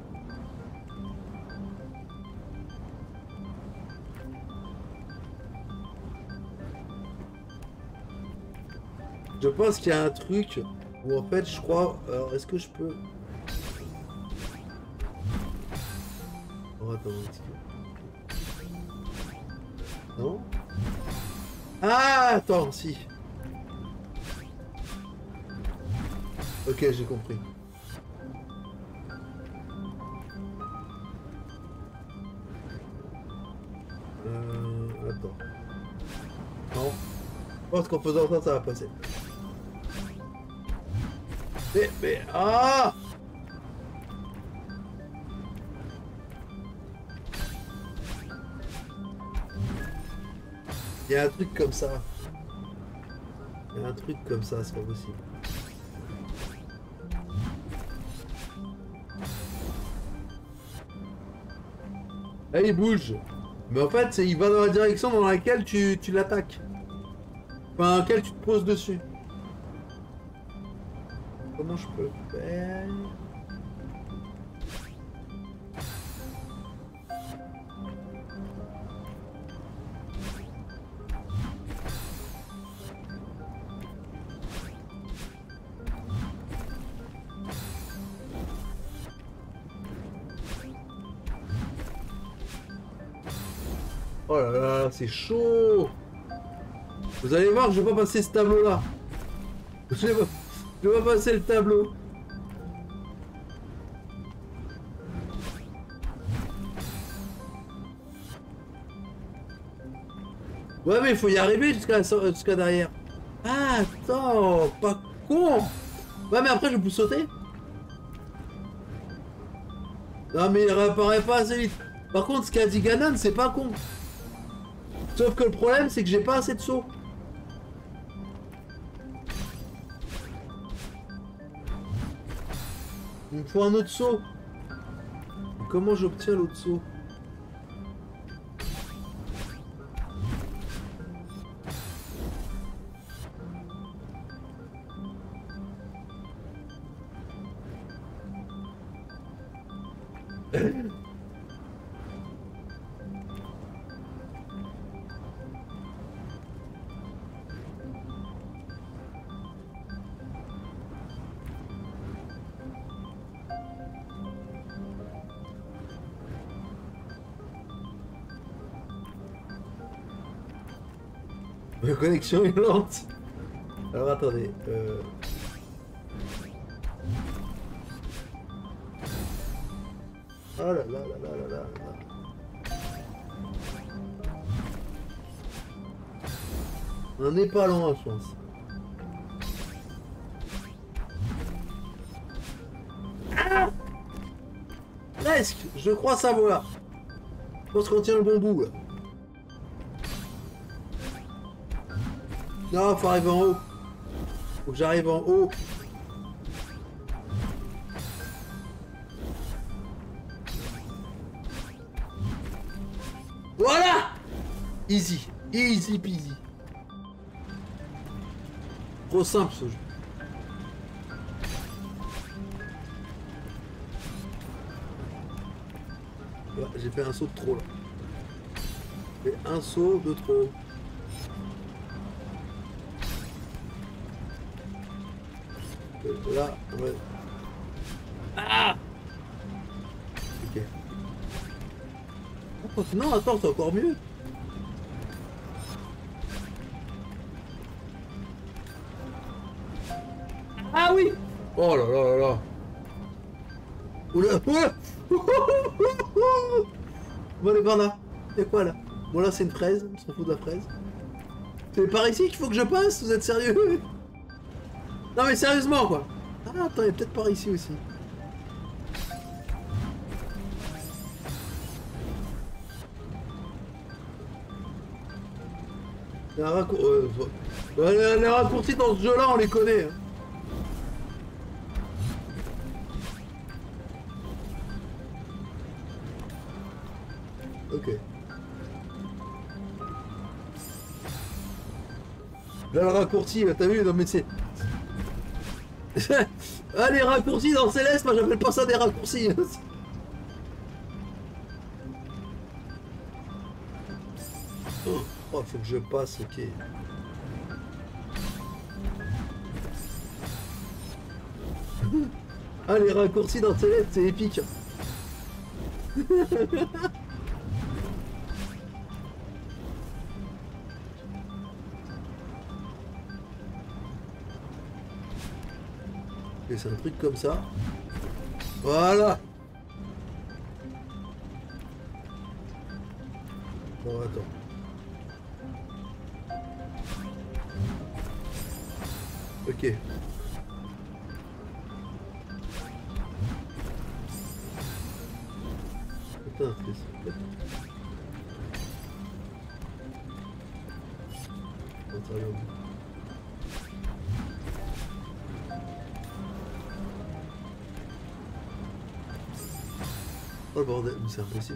Je pense qu'il y a un truc où en fait je crois... Alors est-ce que je peux... Oh attends un petit peu. Non? Ah attends, si. Ok, j'ai compris. Attends. Non. Je pense qu'en faisant ça, ça va passer. Mais... Ah! Il y a un truc comme ça. Il y a un truc comme ça, c'est pas possible. Là, il bouge. Mais en fait, il va dans la direction dans laquelle tu l'attaques. Enfin, lequel tu te poses dessus. Comment je peux faire? Oh là là, c'est chaud. Vous allez voir, je vais pas passer ce tableau-là. Je vais pas passer le tableau. Ouais, mais il faut y arriver jusqu'à derrière. Ah, attends, pas con. Ouais, mais après, je peux sauter. Non, mais il réapparaît pas assez vite. Par contre, ce qu'a dit Ganon, c'est pas con. Sauf que le problème, c'est que j'ai pas assez de sauts. Il me faut un autre saut. Comment j'obtiens l'autre saut? La connexion est lente. Alors attendez. Oh là là là là là là là. On n'est pas loin, je pense. Ah, presque. Je crois savoir. Je pense qu'on tient le bon bout là. Non, faut arriver en haut. Faut que j'arrive en haut. Voilà! Easy. Easy peasy. Trop simple ce jeu. Ouais, j'ai fait un saut de trop là. J'ai fait un saut de trop. Là, ouais. Ah! Ok. Oh, non, attends, c'est encore mieux. Ah oui! Oh là là là là. Oula! Oula! On va aller par là. Y'a quoi là? Bon là c'est une fraise, on s'en fout de la fraise. C'est par ici qu'il faut que je passe, vous êtes sérieux? Non mais sérieusement quoi. Ah attends, il y a peut-être par ici aussi. Il y a un raccourci. Les raccourcis dans ce jeu là on les connaît. Hein. Ok. Là le raccourci, t'as vu? Non mais c'est... Ah les raccourcis dans Céleste, moi j'appelle pas ça des raccourcis. Oh, faut que je passe, ok. Ah les raccourcis dans Céleste, c'est épique. Et c'est un truc comme ça. Voilà. Bon, attends. Ok. Putain, c'est ça. Oh le bordel, mais c'est impossible.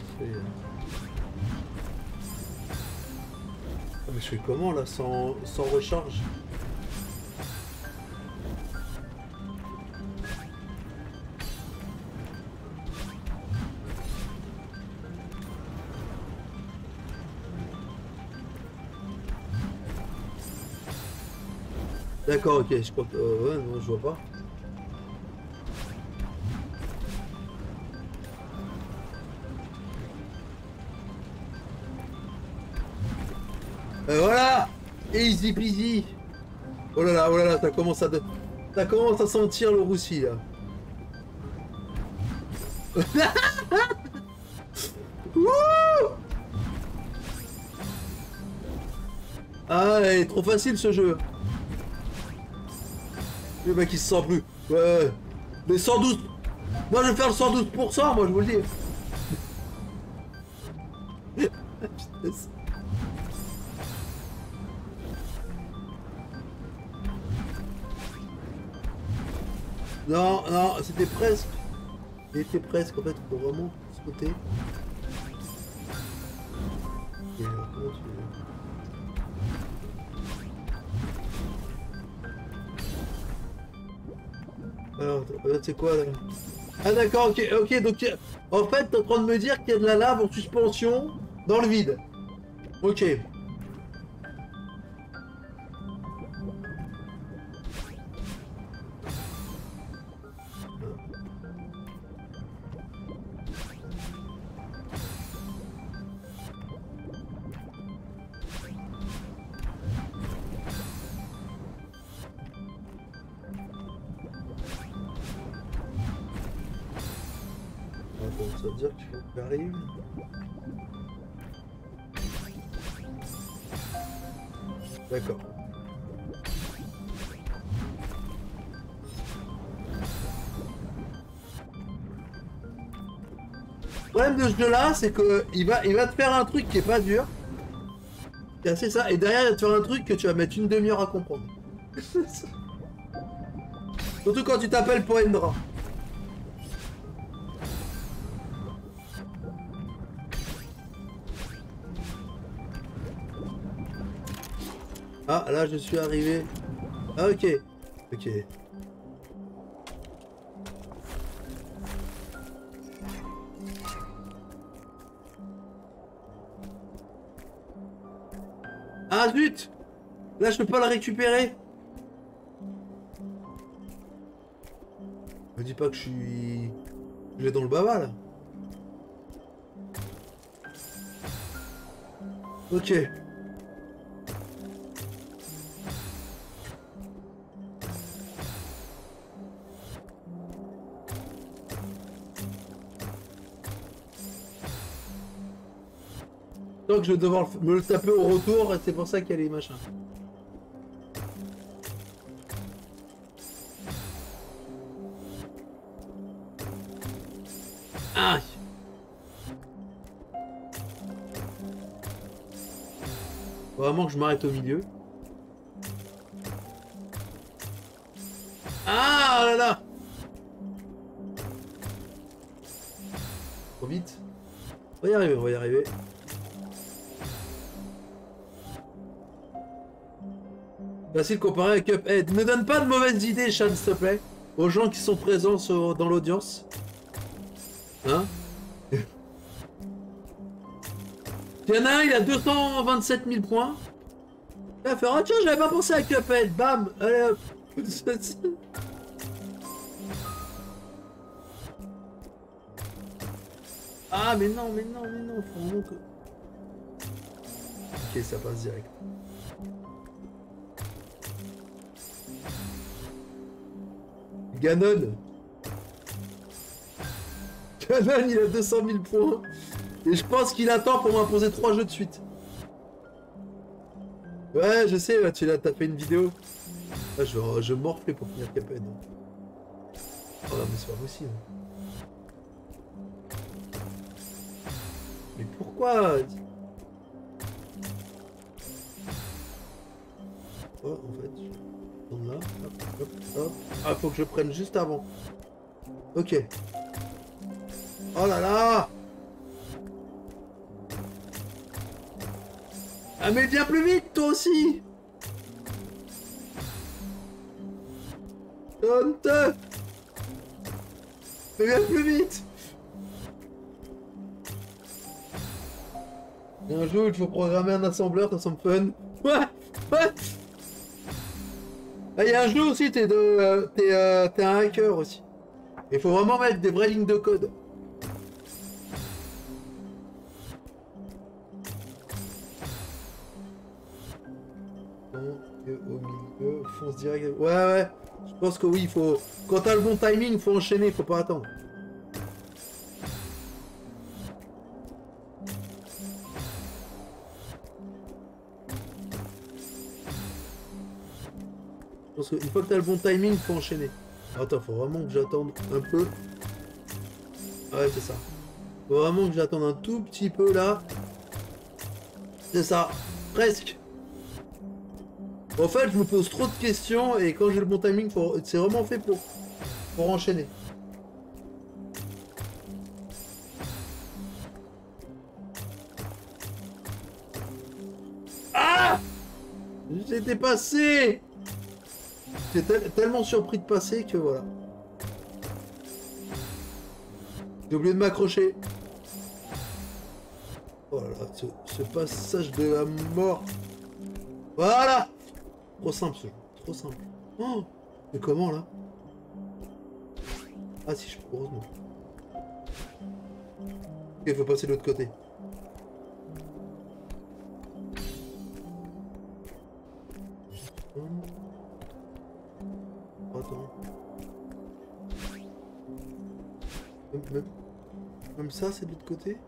Ah, mais je fais comment là sans recharge? D'accord, ok, je crois que... ouais, non, je vois pas. Voilà! Easy peasy! Oh là là, ça commence à sentir le roussi là. Wouh! Ah, il est trop facile ce jeu. Le mec il se sent plus. Ouais. Mais 112. Moi je vais faire le 112%, moi je vous le dis. Non, non, c'était presque. Il était presque en fait, faut vraiment sauter. Et comment tu... Alors, c'est quoi là? Ah d'accord, ok, ok, donc en fait t'es en train de me dire qu'il y a de la lave en suspension dans le vide. Ok. Ça veut dire qu'il faut que j'arrive. D'accord. Le problème de ce jeu là, c'est que il va te faire un truc qui est pas dur. C'est ça, et derrière il va te faire un truc que tu vas mettre une demi-heure à comprendre. Surtout quand tu t'appelles Poendra. Ah, là, je suis arrivé. Ah, ok. Ok. Ah, zut! Là, je peux pas le récupérer. Me dis pas que je suis... Je vais dans le baba, là. Ok. Donc je vais devoir me le taper au retour, et c'est pour ça qu'il y a les machins. Ah! Faut vraiment que je m'arrête au milieu. Ah là là! Trop vite. On va y arriver, on va y arriver. Facile comparé à Cuphead. Ne donne pas de mauvaises idées, Sean, s'il te plaît. Aux gens qui sont présents dans l'audience. Hein? Il y en a un, il a 227 000 points. Il va faire, oh tiens, j'avais pas pensé à Cuphead. Bam! Allez hop. Ah, mais non, mais non, mais non. Faut vraiment que... Ok, ça passe direct. Ganon. Ganon, il a 200 000 points. Et je pense qu'il attend pour m'imposer 3 jeux de suite. Ouais, je sais, t'as fait une vidéo. Ah, je morflais pour finir Cuphead. Oh là, mais c'est pas possible. Mais pourquoi? Oh, en fait, je tourne là. Hop, hop, hop. Ah, faut que je prenne juste avant. Ok. Oh là là! Ah mais viens plus vite, toi aussi. Donne-te. Mais viens plus vite. Il y a un jeu où il faut programmer un assembleur, ça semble fun. Ouais, ouais. Ah, il y a un jeu aussi, t'es un hacker aussi. Il faut vraiment mettre des vraies lignes de code. Au milieu, fonce direct. Ouais, ouais. Je pense que oui, il faut. Quand t'as le bon timing, il faut enchaîner, il faut pas attendre. Je pense qu'une fois que t'as le bon timing, il faut enchaîner. Attends, faut vraiment que j'attende un peu. Ouais, c'est ça. Faut vraiment que j'attende un tout petit peu là. C'est ça. Presque. En fait, je me pose trop de questions et quand j'ai le bon timing, c'est vraiment fait pour enchaîner. Ah! J'étais passé! J'étais tellement surpris de passer que voilà. J'ai oublié de m'accrocher. Oh là là, ce passage de la mort. Voilà! Trop simple ce jeu, trop simple. Oh! Mais comment là? Ah si, je peux, heureusement. Ok, il faut passer de l'autre côté. Attends. Même ça, c'est de l'autre côté?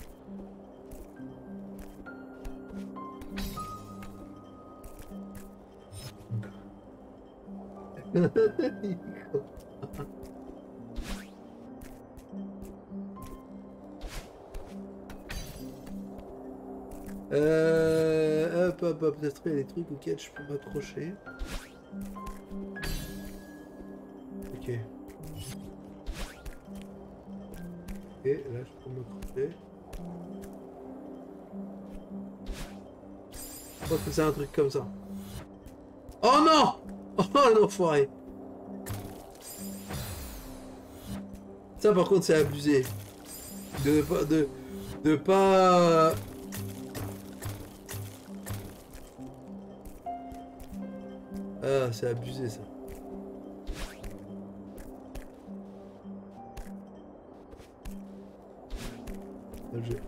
Peut-être il y a des trucs auxquels je peux m'accrocher. Ok. Ok, là je peux m'accrocher. Je pense que c'est un truc comme ça. Oh non! Oh l'enfoiré! Ça par contre c'est abusé. De pas... Ah, c'est abusé ça. Le jeu.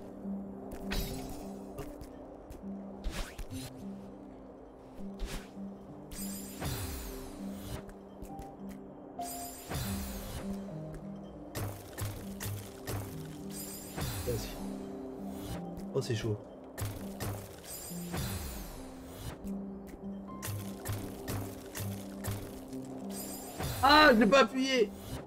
Vas-y. Oh, c'est chaud. Ah, je l'ai pas appuyé.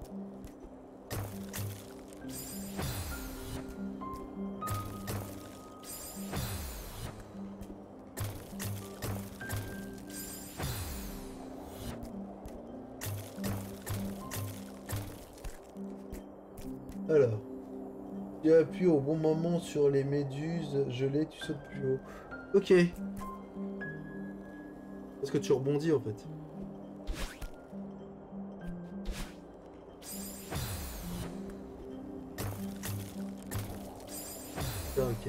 Alors, tu appuies au bon moment sur les méduses gelées, tu sautes plus haut. Ok. Parce que tu rebondis en fait. Ah, ok.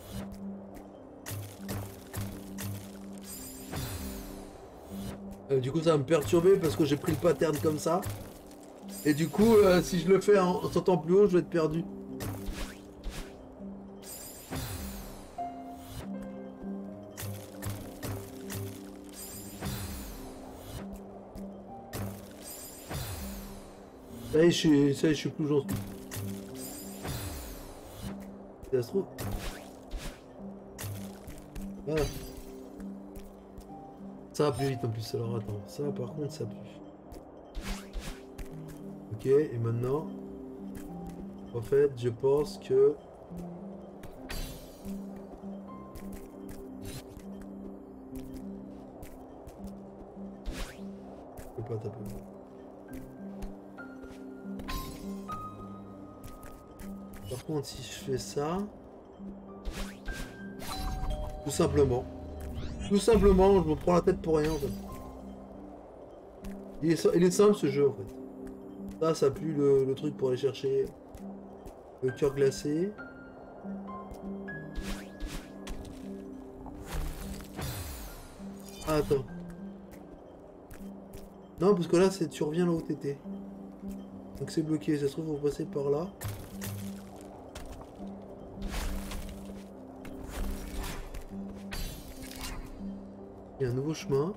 Du coup, ça va me perturber parce que j'ai pris le pattern comme ça. Et du coup, si je le fais en sautant plus haut, je vais être perdu. Ça y est, je suis plus gentil. Ça se trouve. Voilà. Ça va plus vite en plus, alors attends. Ça par contre, ça pue. Ok, et maintenant... En fait, je pense que... Je peux pas taper. Par contre, si je fais ça... Tout simplement, Tout simplement, je me prends la tête pour rien en fait. Il est simple ce jeu en fait. Ça pue le truc pour aller chercher le cœur glacé. Ah, attends. Non, parce que là, tu reviens là où t'étais. Donc c'est bloqué, ça se trouve, faut passer par là. Il y a un nouveau chemin.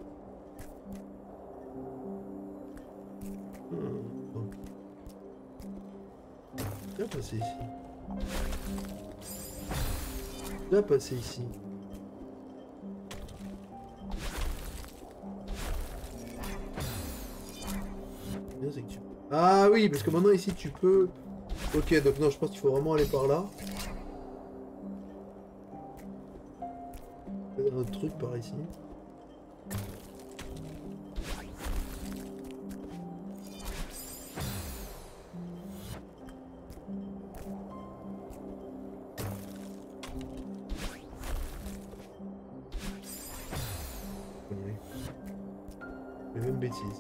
Bien passer ici. Bien passer ici. Bien, c'est que tu... Ah oui, parce que maintenant ici tu peux... Ok, donc non, je pense qu'il faut vraiment aller par là. Il y a un autre truc par ici. Les mêmes bêtises.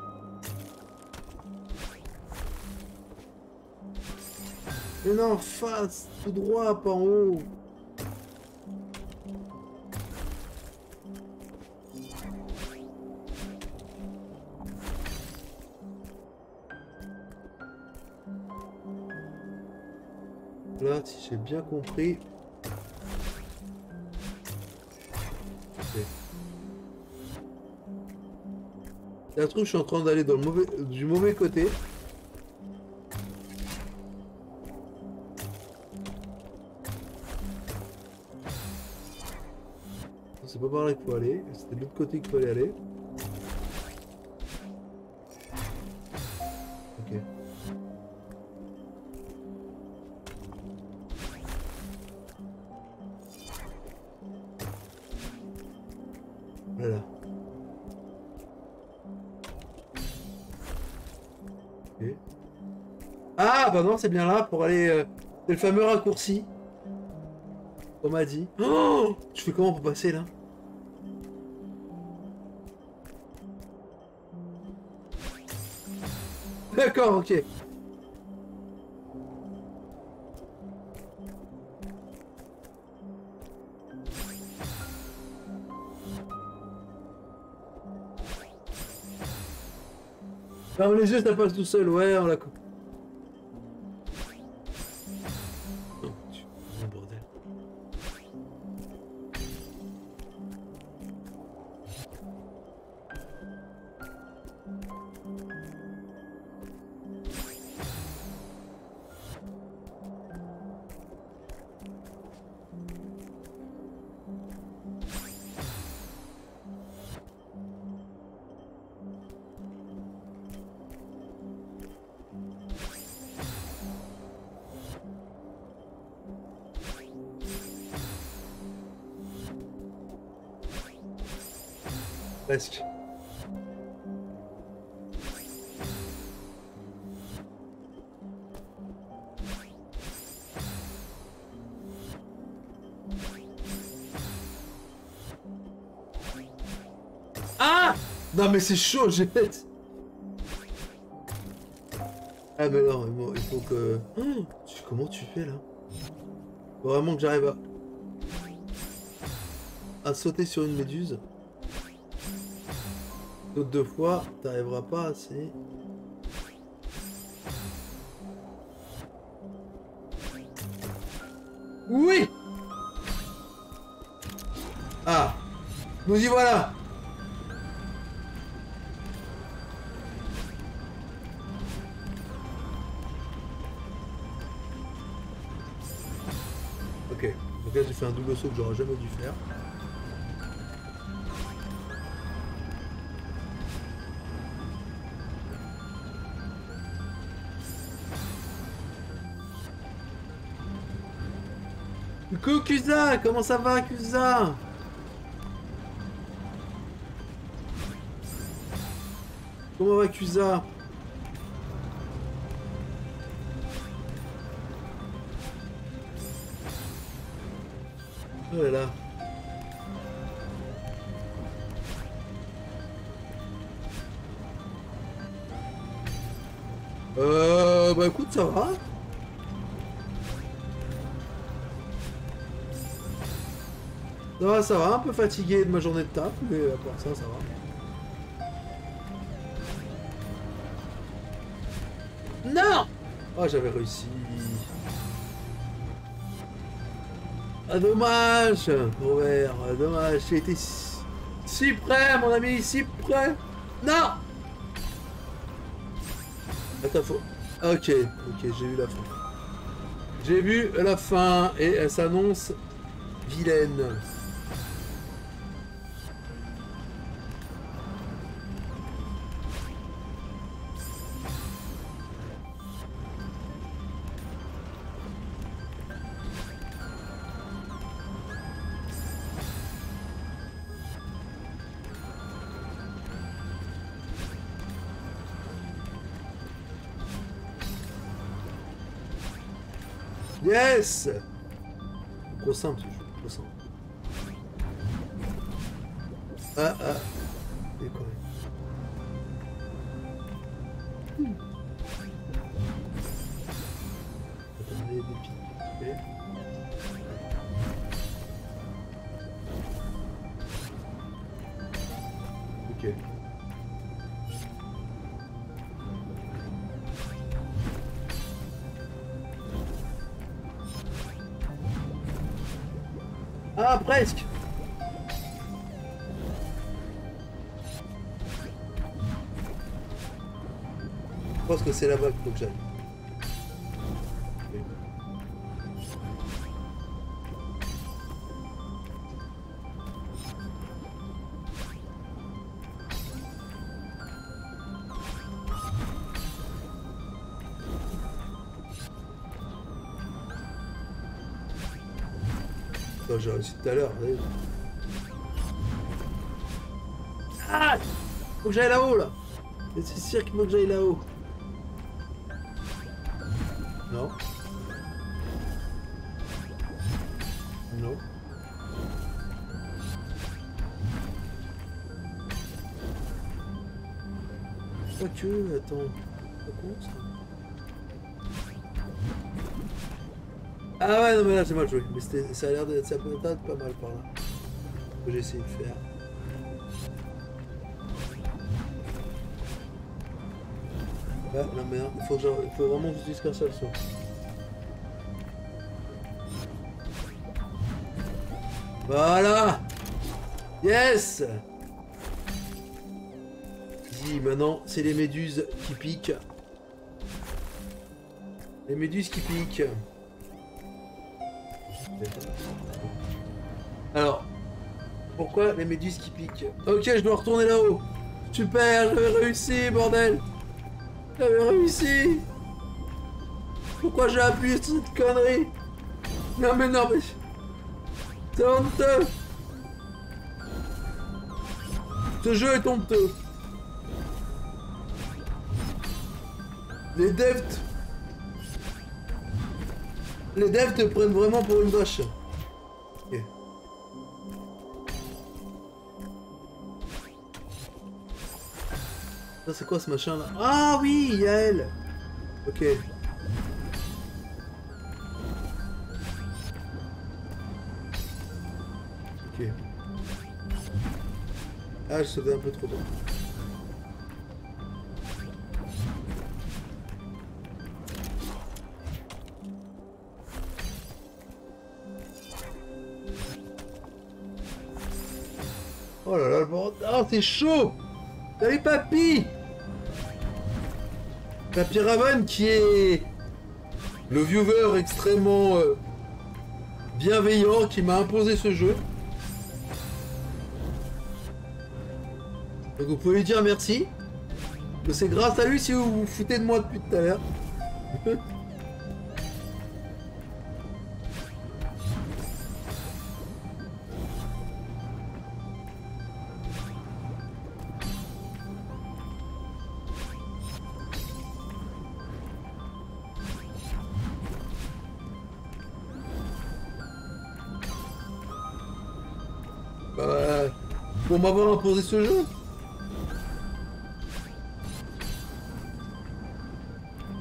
Mais non, face, tout droit, pas en haut. Là, si j'ai bien compris. Okay. Il y a un truc, je suis en train d'aller dans du mauvais côté. C'est pas par là qu'il faut aller, c'était de l'autre côté qu'il fallait aller. Ok. Voilà. Ok. Ah bah non, c'est bien là pour aller... c'est le fameux raccourci. On m'a dit. Oh, tu fais comment pour passer là? D'accord, ok. Ferme les yeux, ça passe tout seul, ouais, on l'a... Oh, un bordel. Presque. Ah! Non mais c'est chaud, j'ai fait. Ah mais non, il faut que... Oh, comment tu fais là? Faut vraiment que j'arrive à sauter sur une méduse. D'autres deux fois, t'arriveras pas assez. Oui! Ah! Nous y voilà! Ok, donc là j'ai fait un double saut que j'aurais jamais dû faire. Coucou Kusa, comment ça va Kusa? Comment va Kusa? Oh là là. Bah écoute, ça va. Ça va, un peu fatigué de ma journée de taf, mais à part ça, ça va. Non! Oh, j'avais réussi. Ah, dommage, Robert, dommage, j'ai été si près, mon ami, si près. Non! Attends, faut... Ok, j'ai vu la fin. J'ai vu la fin, et elle s'annonce vilaine. Yes! Trop simple ce jeu, trop simple. Ah. Et quoi? Attendez, des pieds. Ok. Ah, presque! Je pense que c'est là-bas qu'il faut que j'aille. J'ai réussi tout à l'heure. Ah! Faut que j'aille là-haut là! C'est sûr qu'il faut que j'aille là-haut. Non. Non. Quoique, attends. Ça compte ça? Ah ouais, non mais là c'est mal joué. Mais ça a l'air d'être, ça peut être pas mal par là. Faut que j'essaie de faire. Ah non mais il faut vraiment que j'utilise qu'un seul saut. Voilà! Yes! Dis, maintenant c'est les méduses qui piquent. Les méduses qui piquent. Alors, pourquoi les méduses qui piquent? Ok, je dois retourner là-haut. Super, j'avais réussi, bordel. J'avais réussi. Pourquoi j'ai appuyé sur cette connerie? Non mais... C'est honteux. Ce jeu est honteux. Les devs te prennent vraiment pour une vache. Ok. Ça c'est quoi ce machin là? Ah oui, Yael. Ok. Ok. Ah, je sautais un peu trop tôt. Oh là là, le bordel. Oh, c'est chaud! Salut papy! Papy Raven qui est le viewer extrêmement bienveillant qui m'a imposé ce jeu. Donc vous pouvez lui dire merci. Que c'est grâce à lui si vous vous foutez de moi depuis tout à l'heure. Pour m'avoir imposé ce jeu.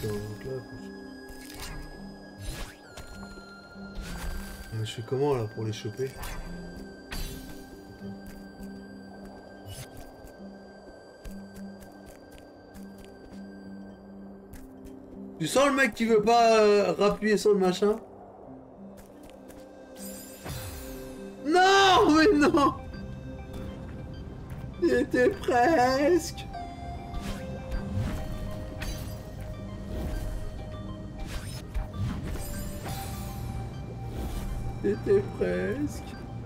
donc là, je fais comment là pour les choper? Tu sens le mec qui veut pas rappuyer sur le machin? Non, mais non! Il était presque! C'était presque.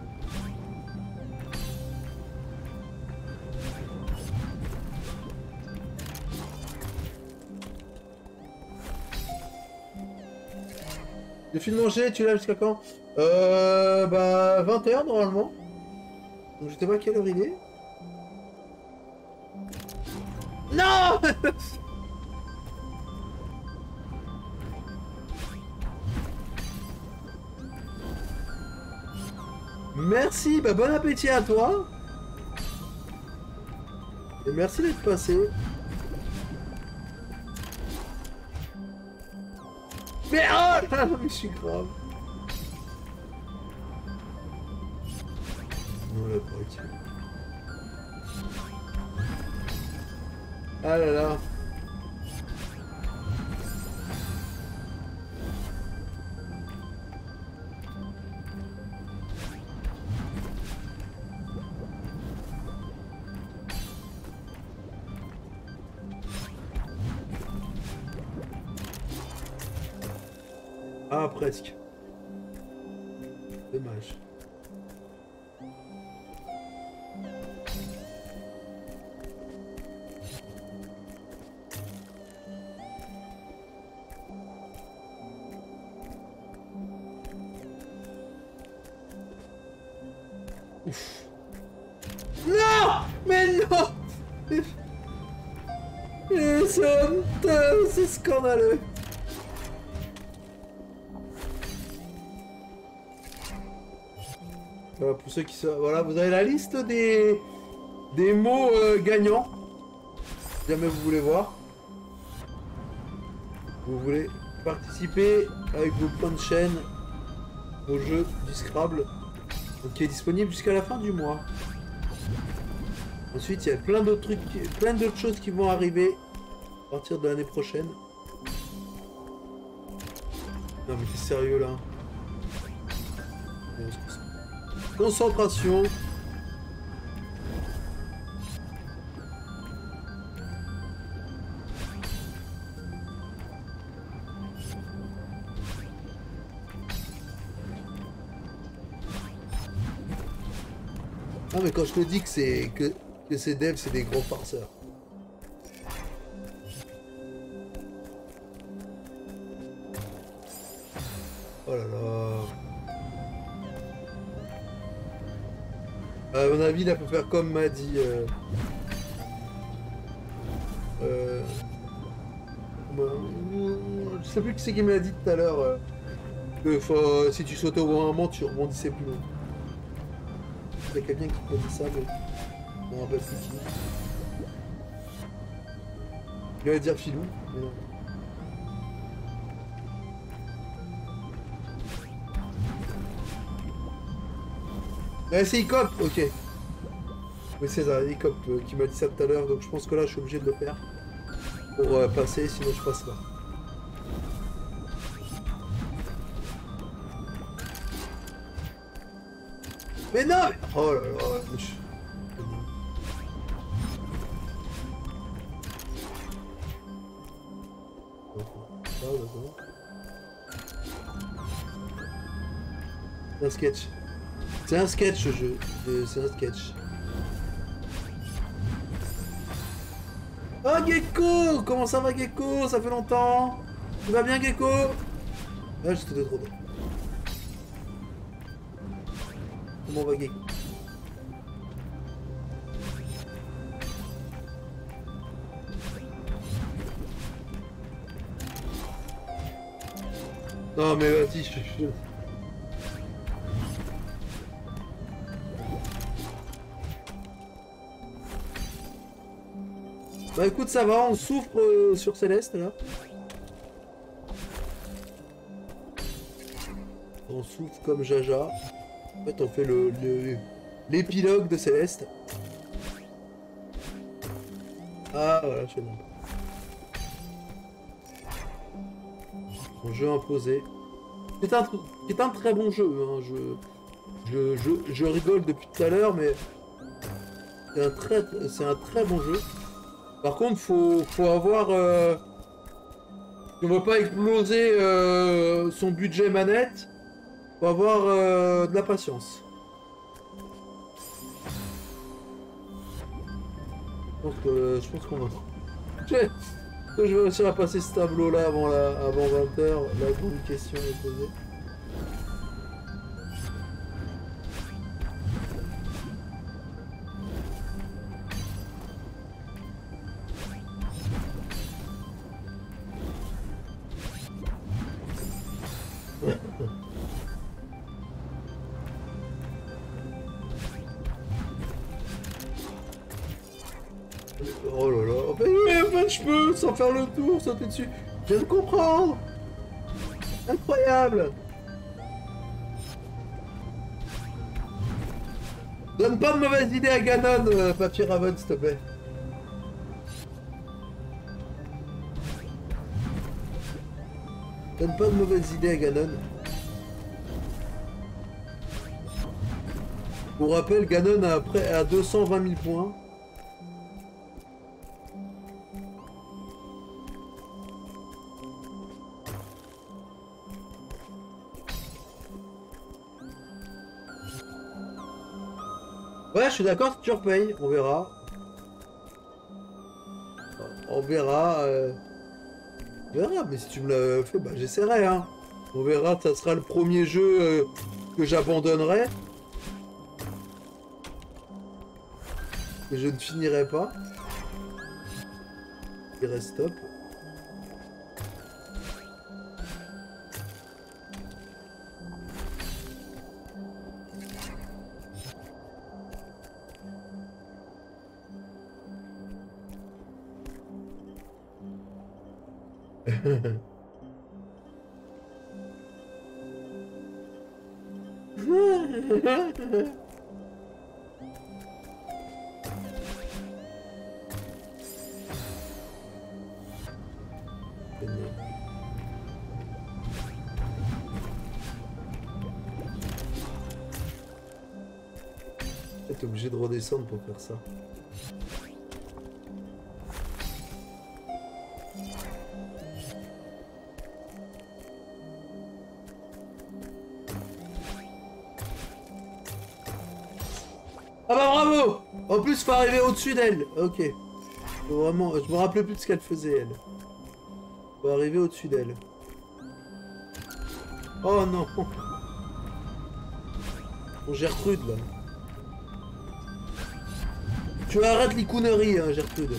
J'ai fini de manger, tu l'as jusqu'à quand? Bah 20h normalement. Donc je sais pas à quelle heure il est. Non! Merci, bah bon appétit à toi. Et merci d'être passé. Mais oh là, mais je suis grave. Non, là, pas ok. Ah là là. Ah, presque. Dommage. Ouf. Non! Mais non! C'est honteux, c'est scandaleux. Pour ceux qui savent, voilà, vous avez la liste des mots gagnants. Si jamais vous voulez voir. Vous voulez participer avec vos points de chaîne au jeu du Scrabble. Donc, qui est disponible jusqu'à la fin du mois. Ensuite, il y a plein d'autres trucs, plein d'autres choses qui vont arriver à partir de l'année prochaine. Non mais t'es sérieux là? Concentration. Ah mais quand je te dis que c'est que ces devs c'est des gros farceurs. Oh là là. À mon avis, là, faut faire comme m'a dit. Je sais plus qui c'est qui me l'a dit tout à l'heure. Que si tu sautais au bon moment, tu rebondissais plus loin. Il y a quelqu'un qui m'a dit ça, mais je me rappelle plus qui. Il allait dire Filou, mais non. C'est Icop, ok. Oui, c'est ça, Icop qui m'a dit ça tout à l'heure, donc je pense que là je suis obligé de le faire pour passer, sinon je passe pas. Mais non! Oh là là, c'est un sketch. C'est un sketch ce jeu. C'est un sketch. Oh Gecko! Comment ça va Gecko? Ça fait longtemps! Tu vas bien Gecko? Ah, j'étais trop drôle. Comment va Gecko? Non mais vas-y, je... Bah écoute, ça va, on souffre sur Céleste là. On souffle comme Jaja. En fait, on fait l'épilogue de Céleste. Ah, voilà, je sais pas. Un jeu imposé. C'est un très bon jeu. Hein. Je rigole depuis tout à l'heure, mais c'est un très bon jeu. Par contre, faut avoir... si on veut pas exploser son budget manette, faut avoir de la patience. Je pense qu'on va... Je vais réussir à passer ce tableau-là avant 20h. La grande question est posée. Oh là là, en fait, je peux, sans faire le tour, sauter dessus. Je viens de comprendre. Incroyable. Donne pas de mauvaises idées à Ganon, Papier Raven, s'il te plaît. Donne pas de mauvaises idées à Ganon. Pour rappel, Ganon a 220 000 points. Ouais, je suis d'accord, si tu repayes, on verra. On verra. On verra, mais si tu me le fais, bah j'essaierai, hein. On verra, ça sera le premier jeu que j'abandonnerai. Que je ne finirai pas. Il reste stop. T'es obligé de redescendre pour faire ça. Ah bah bravo! En plus, faut arriver au-dessus d'elle. Ok. Faut vraiment... Je me rappelais plus de ce qu'elle faisait, elle. Faut arriver au-dessus d'elle. Oh non! Bon, Gertrude, là. Tu arrêtes les conneries, hein, Gertrude.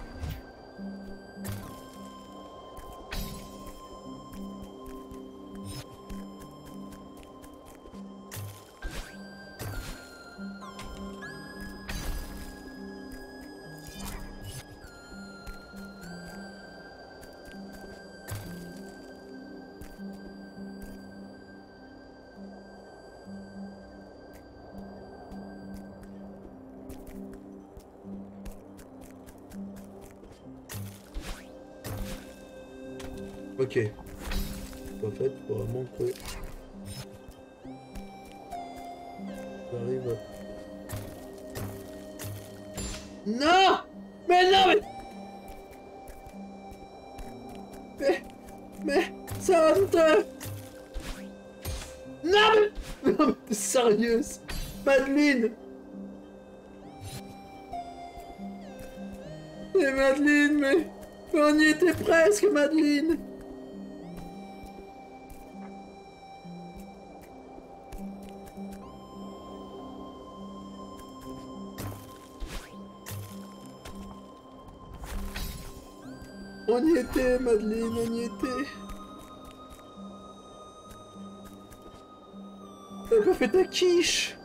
Ok. En fait, faut vraiment que... J'arrive... Non! Mais non, mais... Ça va te... Non, mais... Non, mais t'es sérieuse? Madeleine! Mais Madeleine, mais on y était presque, Madeleine! On y était, Madeleine, on y était. T'as pas fait ta quiche.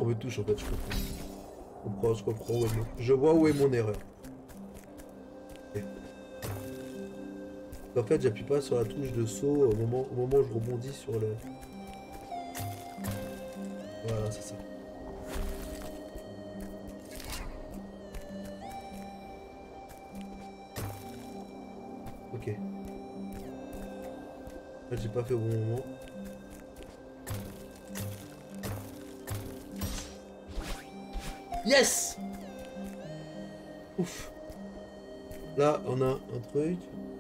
me touche en fait, je comprends. Je comprends où est je vois où est mon erreur. Okay. En fait, j'appuie pas sur la touche de saut au moment où je rebondis sur le... Voilà, c'est ça. Ok. Là, j'ai pas fait au bon moment. Yes! Ouf. Là, on a un truc.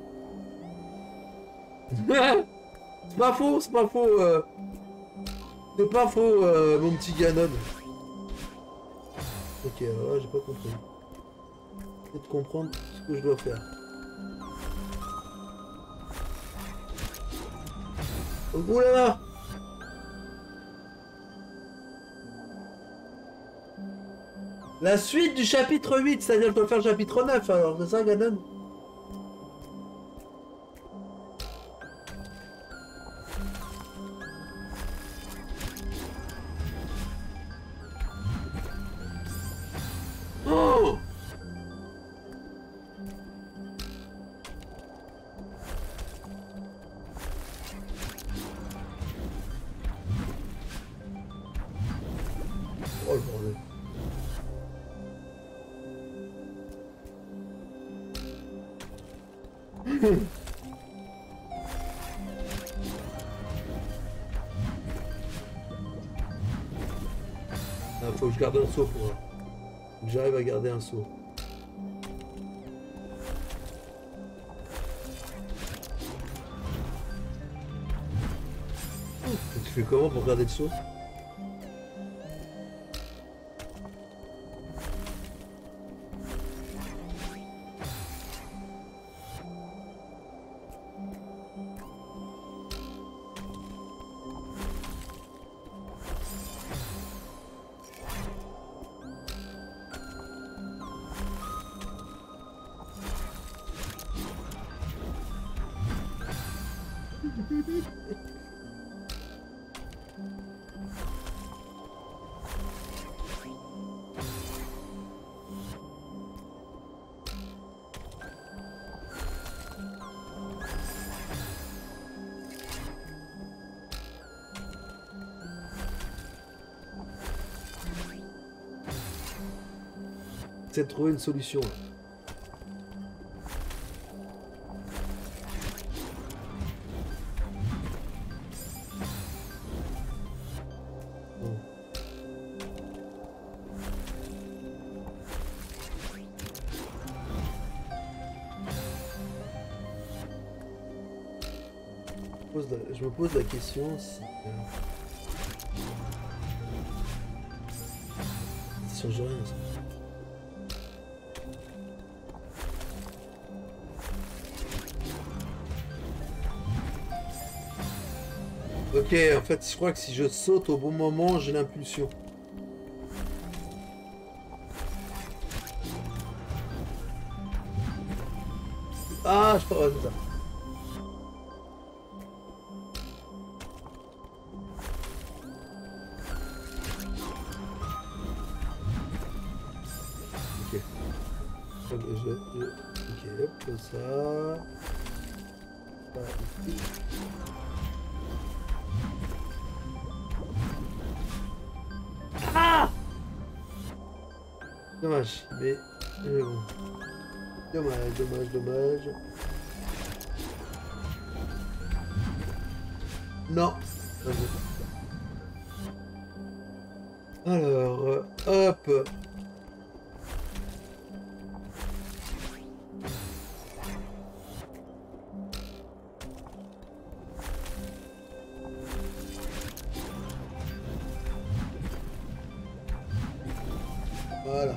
C'est pas faux, c'est pas faux. C'est pas faux, mon petit Ganon. Ok, alors là, j'ai pas compris. J'essaie de comprendre ce que je dois faire. Oh là là! La suite du chapitre 8, c'est-à-dire que je dois faire le chapitre 9, alors, c'est ça, Ganon? Oh! Oh le bordel. Ah, faut que je garde un saut pour... Faut que j'arrive à garder un saut. Tu fais comment pour garder le saut? C'est de trouver une solution. Là. Bon. Je me pose la question si... ça change rien ça. Ok, en fait, je crois que si je saute au bon moment, j'ai l'impulsion. Ah, je crois que c'est ça. Ok. Ok, hop, ça. Ça, ici. Ah! Dommage, mais bon. Dommage. Non. Alors, hop. Voilà.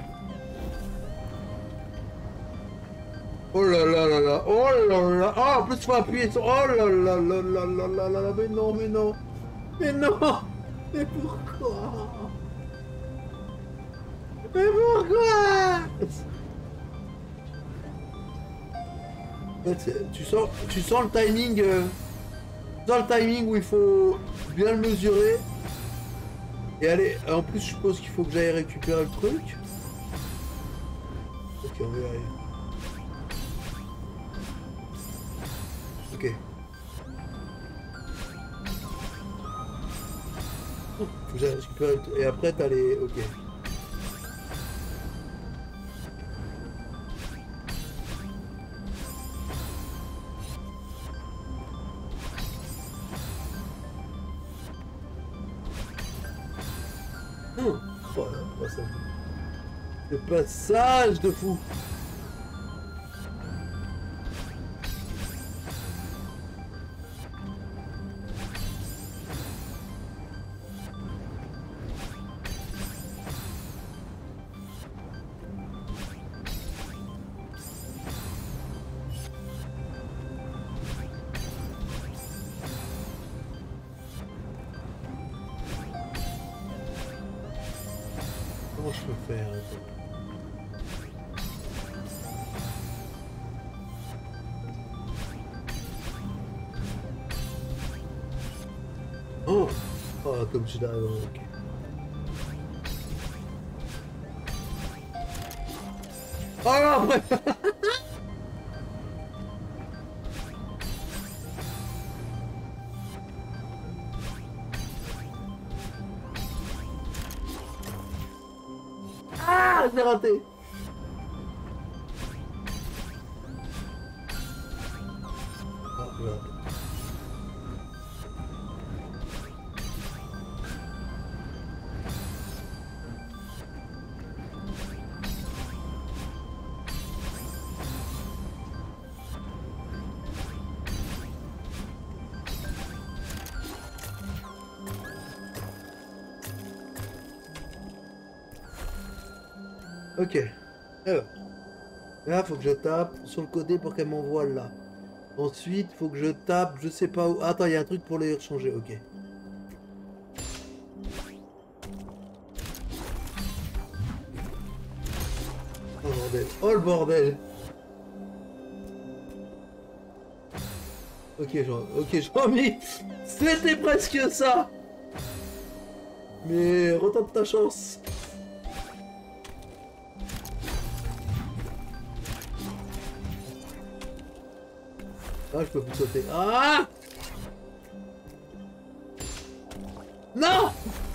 Oh là là là là. Oh là là. Oh, en plus, faut appuyer sur... Oh là là là là là là là là. Mais non. Mais non. Mais pourquoi? Mais pourquoi? En fait, tu sens le timing... Tu sens le timing où il faut bien le mesurer. Et allez, en plus, je suppose qu'il faut que j'aille récupérer le truc. Ok, on va y arriver. Ok. Faut que j'aille récupérer le truc. Et après, t'as les... Ok. Voilà, ça. Le passage de fou. Comment je peux faire? Oh, oh, comme je l'avais, ok. Oh non, ouais. Ah, j'ai raté. Ah, j'ai raté. Ok. Alors, là, faut que je tape sur le côté pour qu'elle m'envoie là. Ensuite, faut que je tape, je sais pas où. Attends, il y a un truc pour les changer, ok. Oh bordel, oh le bordel. Ok, j'en mis. C'était presque ça. Mais retente ta chance. Ah, je peux plus sauter. Ah! Non!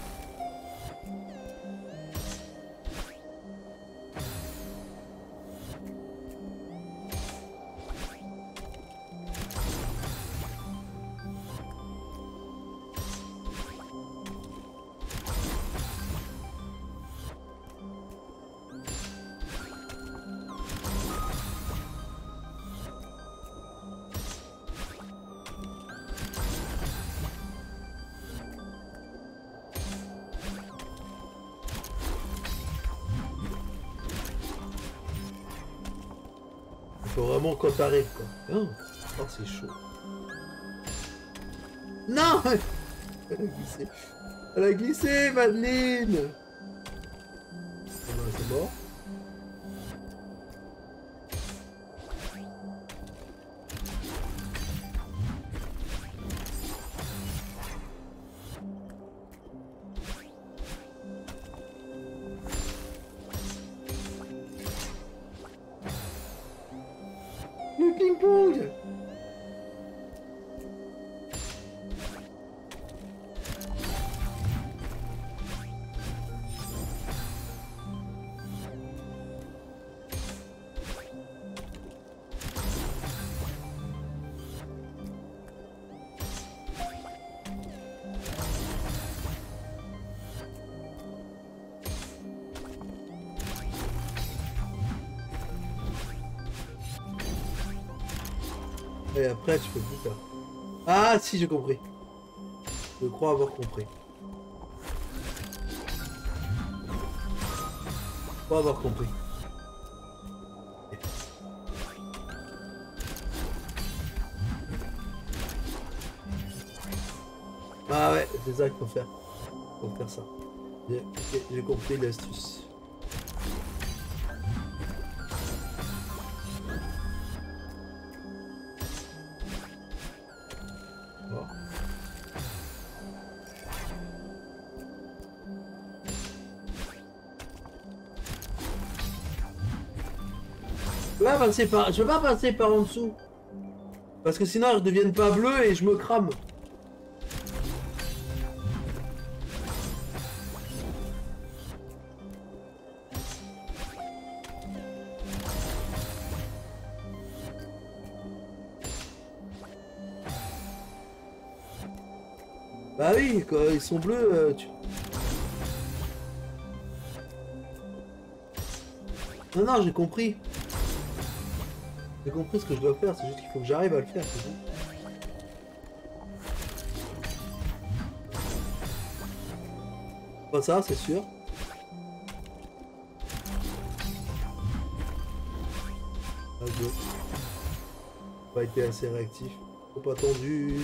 Faut vraiment quand t'arrives quoi. Oh, oh c'est chaud. Non! Elle a glissé. Elle a glissé, Madeleine! Ah ben, c'est mort. Le ping-pong! Et après, tu peux plus faire. Ah, si, j'ai compris. Je crois avoir compris. Je crois avoir compris. Ah ouais, c'est ça qu'il faut faire. Faut faire ça. J'ai compris l'astuce. Je peux pas passer par en dessous. Parce que sinon, elles ne deviennent pas bleues et je me crame. Bah oui, quand ils sont bleus, Non, non, j'ai compris. J'ai compris ce que je dois faire, c'est juste qu'il faut que j'arrive à le faire, c'est tout. Pas ça, c'est sûr. Ah, j'ai pas été assez réactif. Trop attendu.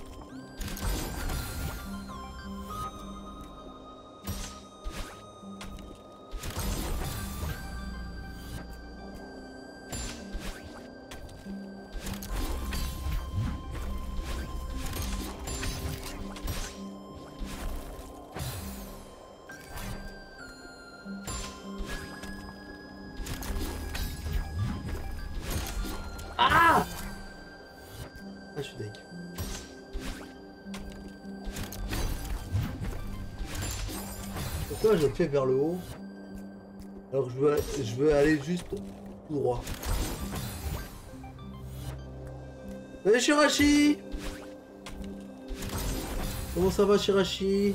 Ah! Ah, je suis deg. Pourquoi je le fais vers le haut? Alors que je veux aller juste tout droit. Salut Shirashi! Comment ça va Shirashi?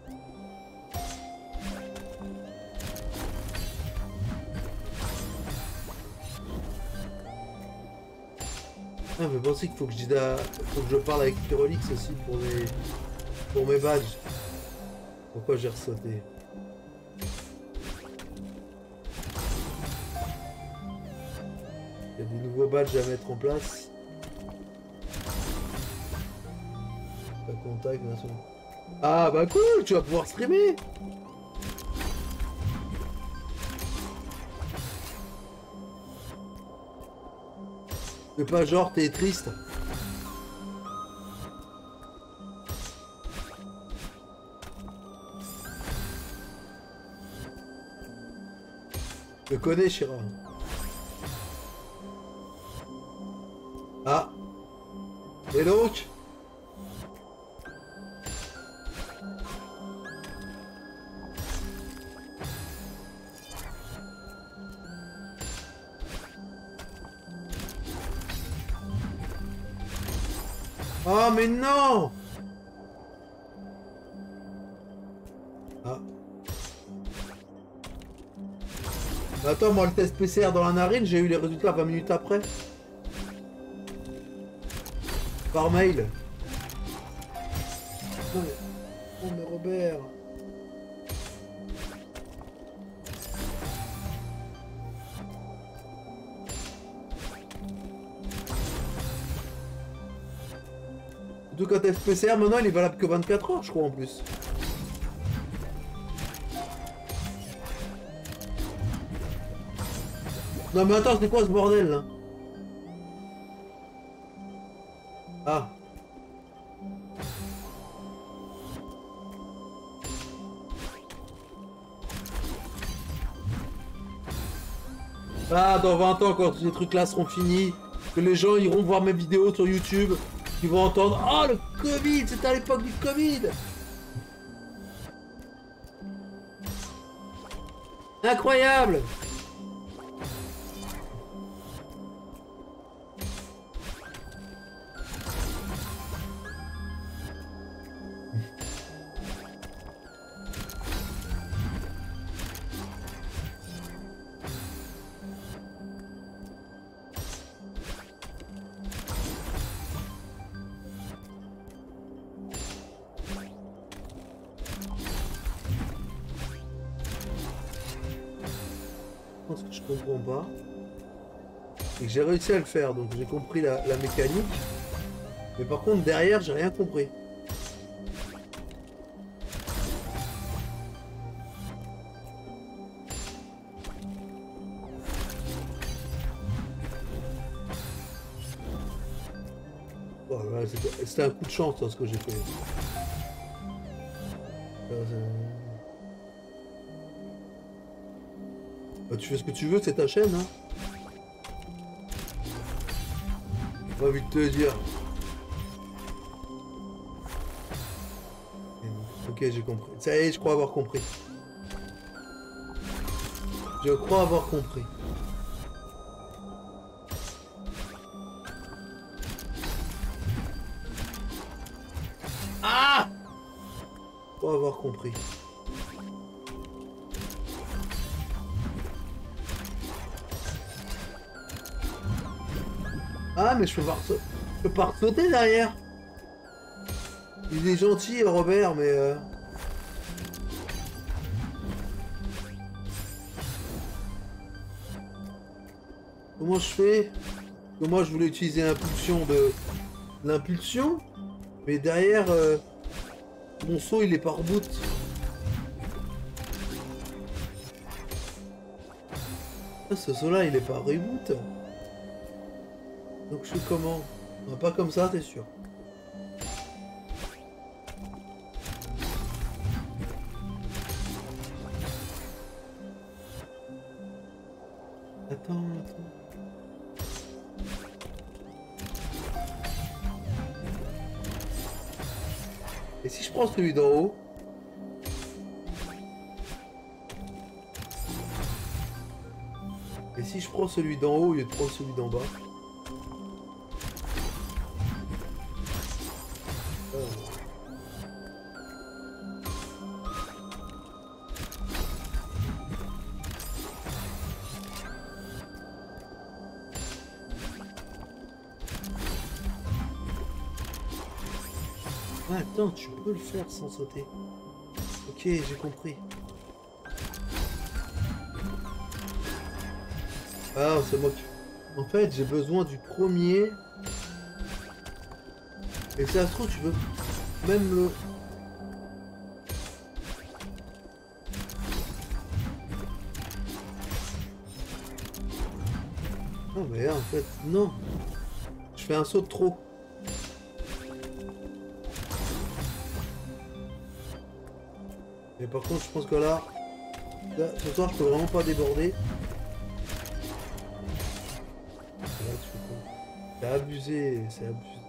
Ah, mais pensez qu'il faut que faut que je parle avec Pyrolix aussi pour mes badges. Pourquoi j'ai ressauté? Il y a des nouveaux badges à mettre en place. Pas contact, bien sûr. Ah bah cool, tu vas pouvoir streamer. C'est pas genre t'es triste. Je le connais, Shira. Ah. Et donc? Oh mais non! Ah. Attends, moi le test PCR dans la narine, j'ai eu les résultats 20 minutes après. Par mail. Oh mais Robert. Tout cas test PCR maintenant il est valable que 24 heures je crois en plus. Non mais attends, c'est quoi ce bordel là? Ah. Ah, dans 20 ans quand ces trucs là seront finis, que les gens iront voir mes vidéos sur YouTube, ils vont entendre « Oh le Covid, c'était à l'époque du Covid !» Incroyable! Ce que je comprends pas, et que j'ai réussi à le faire, donc j'ai compris la mécanique, mais par contre derrière j'ai rien compris. Oh, c'était un coup de chance hein, ce que j'ai fait. Bah, tu fais ce que tu veux, c'est ta chaîne hein. J'ai envie de te dire. Ok, j'ai compris. Ça y est, je crois avoir compris. Je crois avoir compris. Ah! Je crois avoir compris. Ah, mais je peux pas sauter derrière. Il est gentil, Robert, mais... Comment je fais? Parce que moi, je voulais utiliser l'impulsion de... L'impulsion? Mais derrière... Mon saut, il est par bout. Ah, ce saut-là, il est pas reboot. Donc je fais comment? Non, pas comme ça, t'es sûr? Attends. Et si je prends celui d'en haut? Et si je prends celui d'en haut au lieu de prendre celui d'en bas? Ah, attends, tu peux le faire sans sauter. Ok, j'ai compris. Ah, c'est moi qui... En fait, j'ai besoin du premier. Et si ça se trouve, tu peux même le... Oh, mais là, en fait, non. Je fais un saut de trop. Mais par contre, je pense que là, ce soir, je peux vraiment pas déborder. C'est abusé, c'est abusé.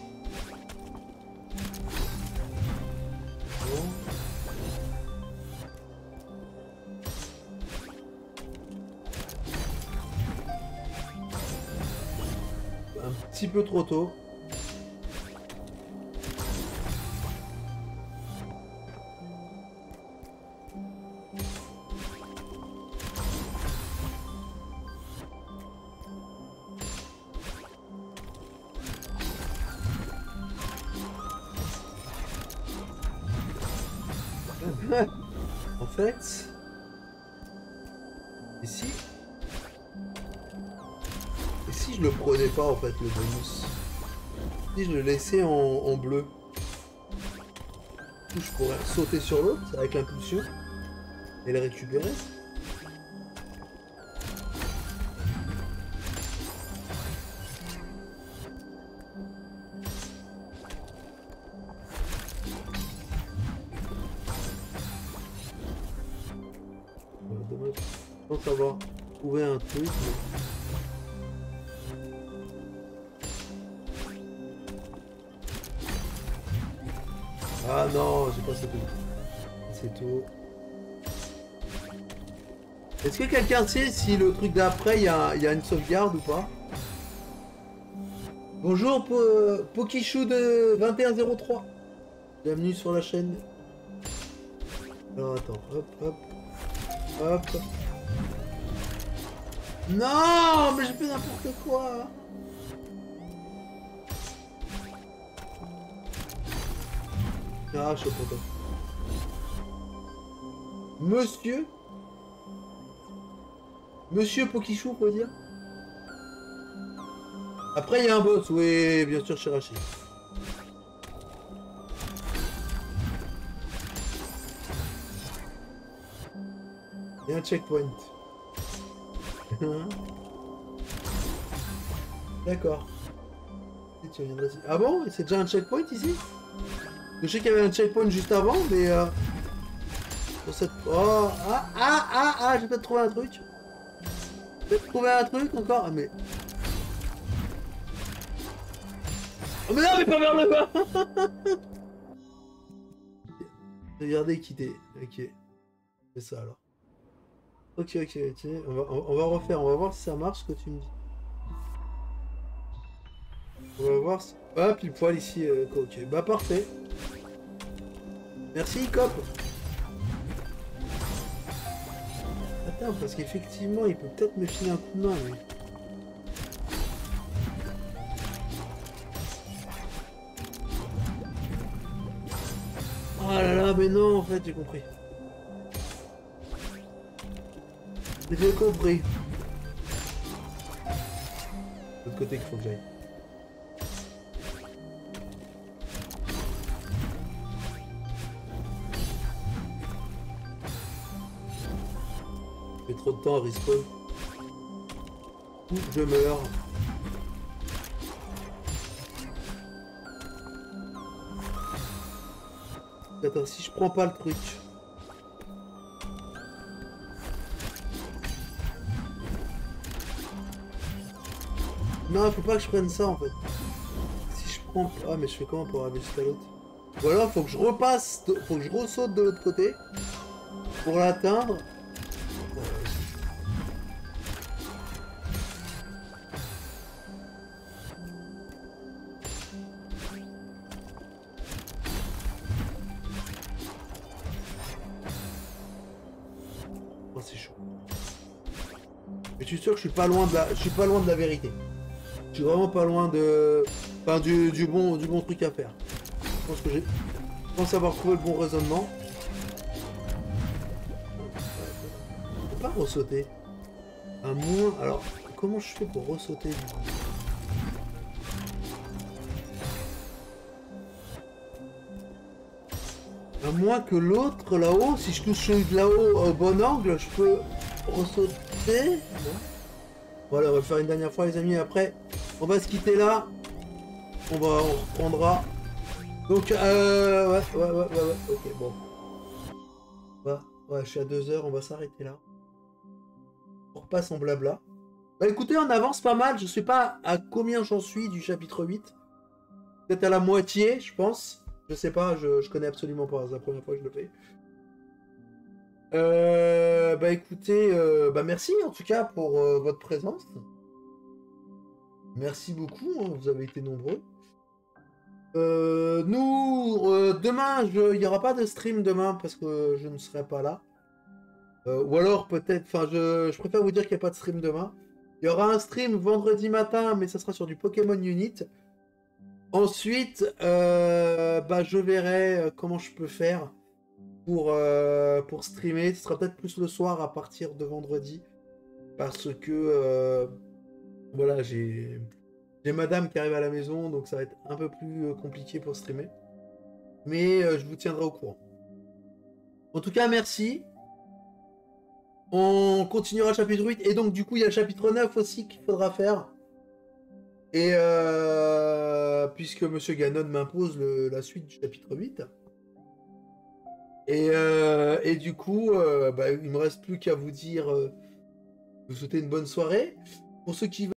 Bon. Un petit peu trop tôt. En fait, et si je le prenais pas en fait le bonus, si je le laissais en bleu, je pourrais sauter sur l'autre avec l'impulsion et le récupérer. Dommage. Je pense avoir trouvé un truc. Ah non, j'ai pas sauté. C'est tout. Est-ce que quelqu'un sait si le truc d'après, il y a une sauvegarde ou pas? Bonjour, Pokichou de 2103. Bienvenue sur la chaîne. Alors attends, hop, hop, hop. Non, mais j'ai fait n'importe quoi. Ah, je suis content. Monsieur Pokichou, on peut dire. Après, il y a un boss, oui, bien sûr, Shirashi. Il y a un checkpoint. D'accord. Ah bon? C'est déjà un checkpoint ici? Je sais qu'il y avait un checkpoint juste avant, mais... Pour cette... Oh, j'ai peut-être trouvé un truc. J'ai peut-être trouvé un truc encore, mais... Oh, mais non, mais pas vers le bas. Regardez quitter. Ok. C'est ça alors. Ok. On va refaire. On va voir si ça marche ce que tu me dis. On va voir si... Ah, pile poil ici. Ok. Bah parfait. Merci, Cop. Attends, parce qu'effectivement, il peut peut-être me filer un coup de main, lui. Oh là là, mais non, en fait, j'ai compris. J'ai compris. De l'autre côté qu'il faut que j'aille. J'ai trop de temps à respawn. Ou je meurs. Attends, si je prends pas le truc. Non, faut pas que je prenne ça en fait. Si je prends... Ah, mais je fais comment pour arriver jusqu'à l'autre? Ou alors faut que je repasse, faut que je ressaute de l'autre côté pour l'atteindre. Oh, c'est chaud. Mais je suis sûr que je suis pas loin de la vérité. Je suis vraiment pas loin de... Enfin, du bon truc à faire. Je pense avoir trouvé le bon raisonnement. Je peux pas ressauter. À moins... Alors, comment je fais pour ressauter du coup? À moins que l'autre là-haut, si je touche celui de là-haut au bon angle, je peux ressauter. Voilà, on va le faire une dernière fois les amis. Après, on va se quitter là. On reprendra. Donc, ouais, ok, bon. Ouais, je suis à 2 heures, on va s'arrêter là. On repasse en blabla. Bah écoutez, on avance pas mal. Je sais pas à combien j'en suis du chapitre 8. Peut-être à la moitié, je pense. Je sais pas, je connais absolument pas. C'est la première fois que je le fais. Bah écoutez, bah merci en tout cas pour votre présence. Merci beaucoup, hein, vous avez été nombreux. Demain, il n'y aura pas de stream demain parce que je ne serai pas là. Ou alors peut-être, enfin je préfère vous dire qu'il n'y a pas de stream demain. Il y aura un stream vendredi matin, mais ça sera sur du Pokémon Unit. Ensuite, bah, je verrai comment je peux faire pour streamer. Ce sera peut-être plus le soir à partir de vendredi. Parce que voilà, j'ai madame qui arrive à la maison, donc ça va être un peu plus compliqué pour streamer. Mais je vous tiendrai au courant. En tout cas, merci. On continuera le chapitre 8. Et donc, du coup, il y a le chapitre 9 aussi qu'il faudra faire. Et puisque Monsieur Ganon m'impose la suite du chapitre 8. Et du coup, bah, il ne me reste plus qu'à vous dire, vous souhaiter une bonne soirée. Pour ceux qui